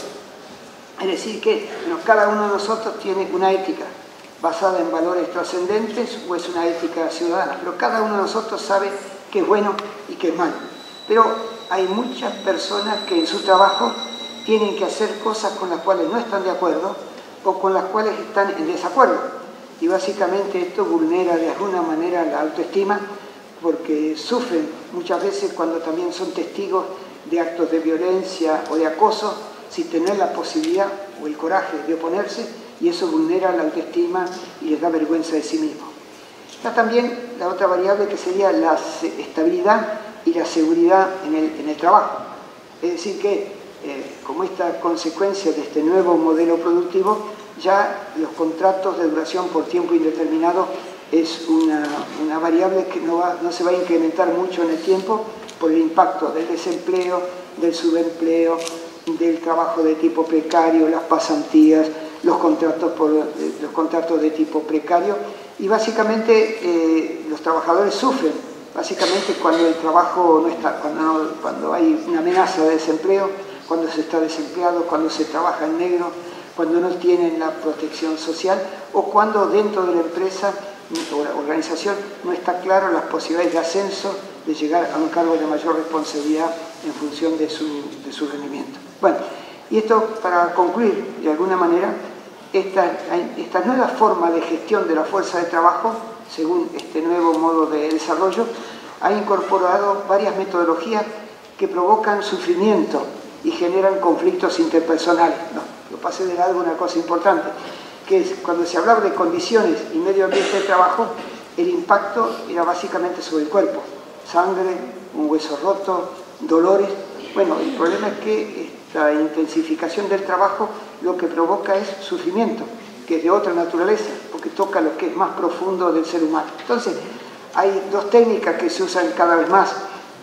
Es decir que bueno, cada uno de nosotros tiene una ética basada en valores trascendentes o es una ética ciudadana, pero cada uno de nosotros sabe qué es bueno y qué es malo. Pero hay muchas personas que en su trabajo tienen que hacer cosas con las cuales no están de acuerdo o con las cuales están en desacuerdo. Y básicamente esto vulnera de alguna manera la autoestima porque sufren muchas veces cuando también son testigos de actos de violencia o de acoso sin tener la posibilidad o el coraje de oponerse y eso vulnera la autoestima y les da vergüenza de sí mismos. Está también la otra variable que sería la estabilidad y la seguridad en el, en el trabajo. Es decir que eh, como esta consecuencia de este nuevo modelo productivo, ya los contratos de duración por tiempo indeterminado es una, una variable que no, va, no se va a incrementar mucho en el tiempo por el impacto del desempleo, del subempleo, del trabajo de tipo precario, las pasantías, los contratos, por, los contratos de tipo precario y básicamente eh, los trabajadores sufren, básicamente cuando el trabajo no está, cuando, no, cuando hay una amenaza de desempleo, cuando se está desempleado, cuando se trabaja en negro, cuando no tienen la protección social o cuando dentro de la empresa o la organización no está claro las posibilidades de ascenso, de llegar a un cargo de mayor responsabilidad en función de su, de su rendimiento. Bueno, y esto para concluir, de alguna manera, esta, esta nueva forma de gestión de la fuerza de trabajo, según este nuevo modo de desarrollo, ha incorporado varias metodologías que provocan sufrimiento y generan conflictos interpersonales. No, lo pasé de largo una cosa importante, que es cuando se hablaba de condiciones y medio ambiente de trabajo, el impacto era básicamente sobre el cuerpo. Sangre, un hueso roto, dolores. Bueno, el problema es que esta intensificación del trabajo lo que provoca es sufrimiento, que es de otra naturaleza, porque toca lo que es más profundo del ser humano. Entonces, hay dos técnicas que se usan cada vez más.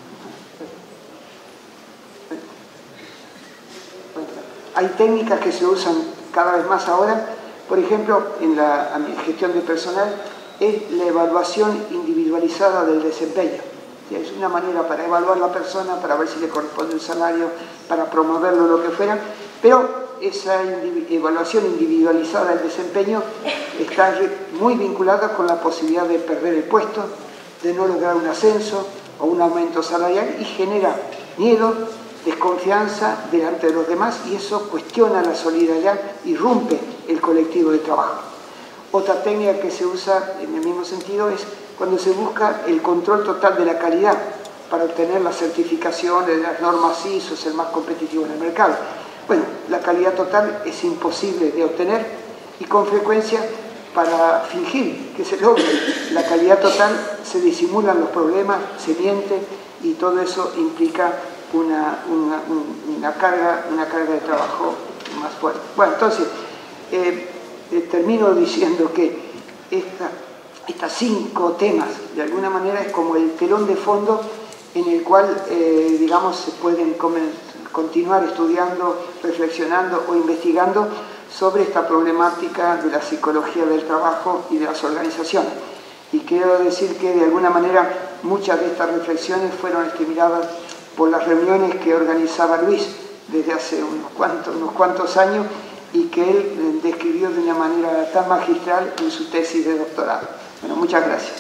Hay técnicas que se usan cada vez más ahora, por ejemplo, en la gestión de personal, es la evaluación individualizada del desempeño. Es una manera para evaluar a la persona, para ver si le corresponde un salario, para promoverlo, lo que fuera, pero esa evaluación individualizada del desempeño está muy vinculada con la posibilidad de perder el puesto, de no lograr un ascenso o un aumento salarial y genera miedo, desconfianza delante de los demás y eso cuestiona la solidaridad y rompe el colectivo de trabajo. Otra técnica que se usa en el mismo sentido es cuando se busca el control total de la calidad para obtener la certificación de las normas I S O, ser más competitivo en el mercado. Bueno, la calidad total es imposible de obtener y con frecuencia para fingir que se logre la calidad total se disimulan los problemas, se miente y todo eso implica una, una, una, carga, una carga de trabajo más fuerte. Bueno, entonces, eh, eh, termino diciendo que esta, estas cinco temas, de alguna manera, es como el telón de fondo en el cual, eh, digamos, se pueden continuar estudiando, reflexionando o investigando sobre esta problemática de la psicología del trabajo y de las organizaciones. Y quiero decir que, de alguna manera, muchas de estas reflexiones fueron estimuladas por las reuniones que organizaba Luis desde hace unos cuantos, unos cuantos años y que él describió de una manera tan magistral en su tesis de doctorado. Bueno, muchas gracias.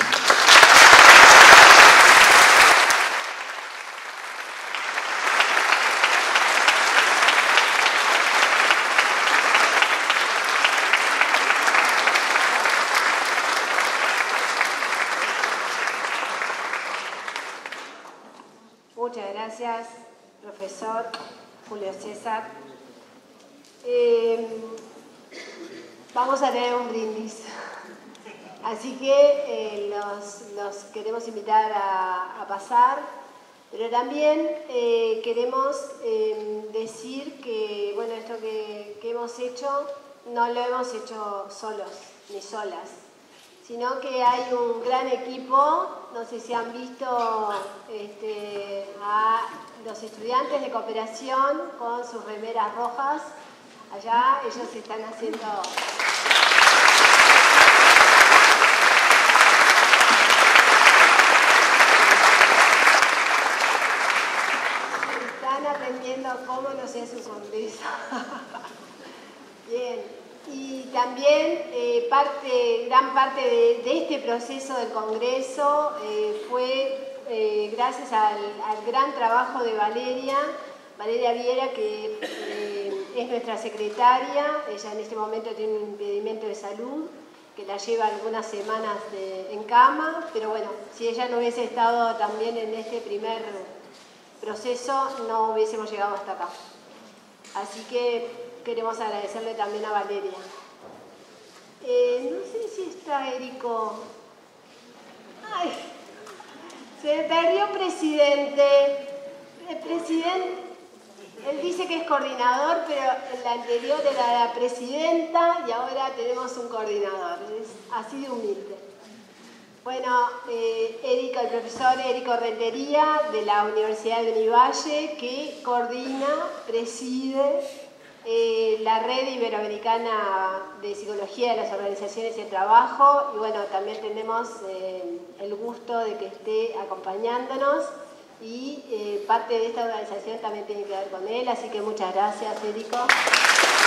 Muchas gracias, profesor Julio César. Eh, vamos a tener un brindis. Así que eh, los, los queremos invitar a, a pasar, pero también eh, queremos eh, decir que, bueno, esto que, que hemos hecho no lo hemos hecho solos ni solas, sino que hay un gran equipo. No sé si han visto este, a los estudiantes de cooperación con sus remeras rojas. Allá ellos están haciendo... Están aprendiendo cómo no se hace un congreso. Bien. Y también eh, parte, gran parte de, de este proceso del Congreso eh, fue eh, gracias al, al gran trabajo de Valeria, Valeria Viera, que eh, es nuestra secretaria. Ella en este momento tiene un impedimento de salud que la lleva algunas semanas de, en cama, pero bueno, si ella no hubiese estado también en este primer proceso, no hubiésemos llegado hasta acá. Así que queremos agradecerle también a Valeria. Eh, no sé si está Érico. Ay, se perdió presidente. El presidente, él dice que es coordinador, pero la anterior era la presidenta y ahora tenemos un coordinador. Es así de humilde. Bueno, eh, Érico, el profesor Érico Rentería de la Universidad de Univalle, que coordina, preside Eh, la Red Iberoamericana de Psicología de las Organizaciones de Trabajo, y bueno, también tenemos eh, el gusto de que esté acompañándonos, y eh, parte de esta organización también tiene que ver con él, así que muchas gracias, Érico.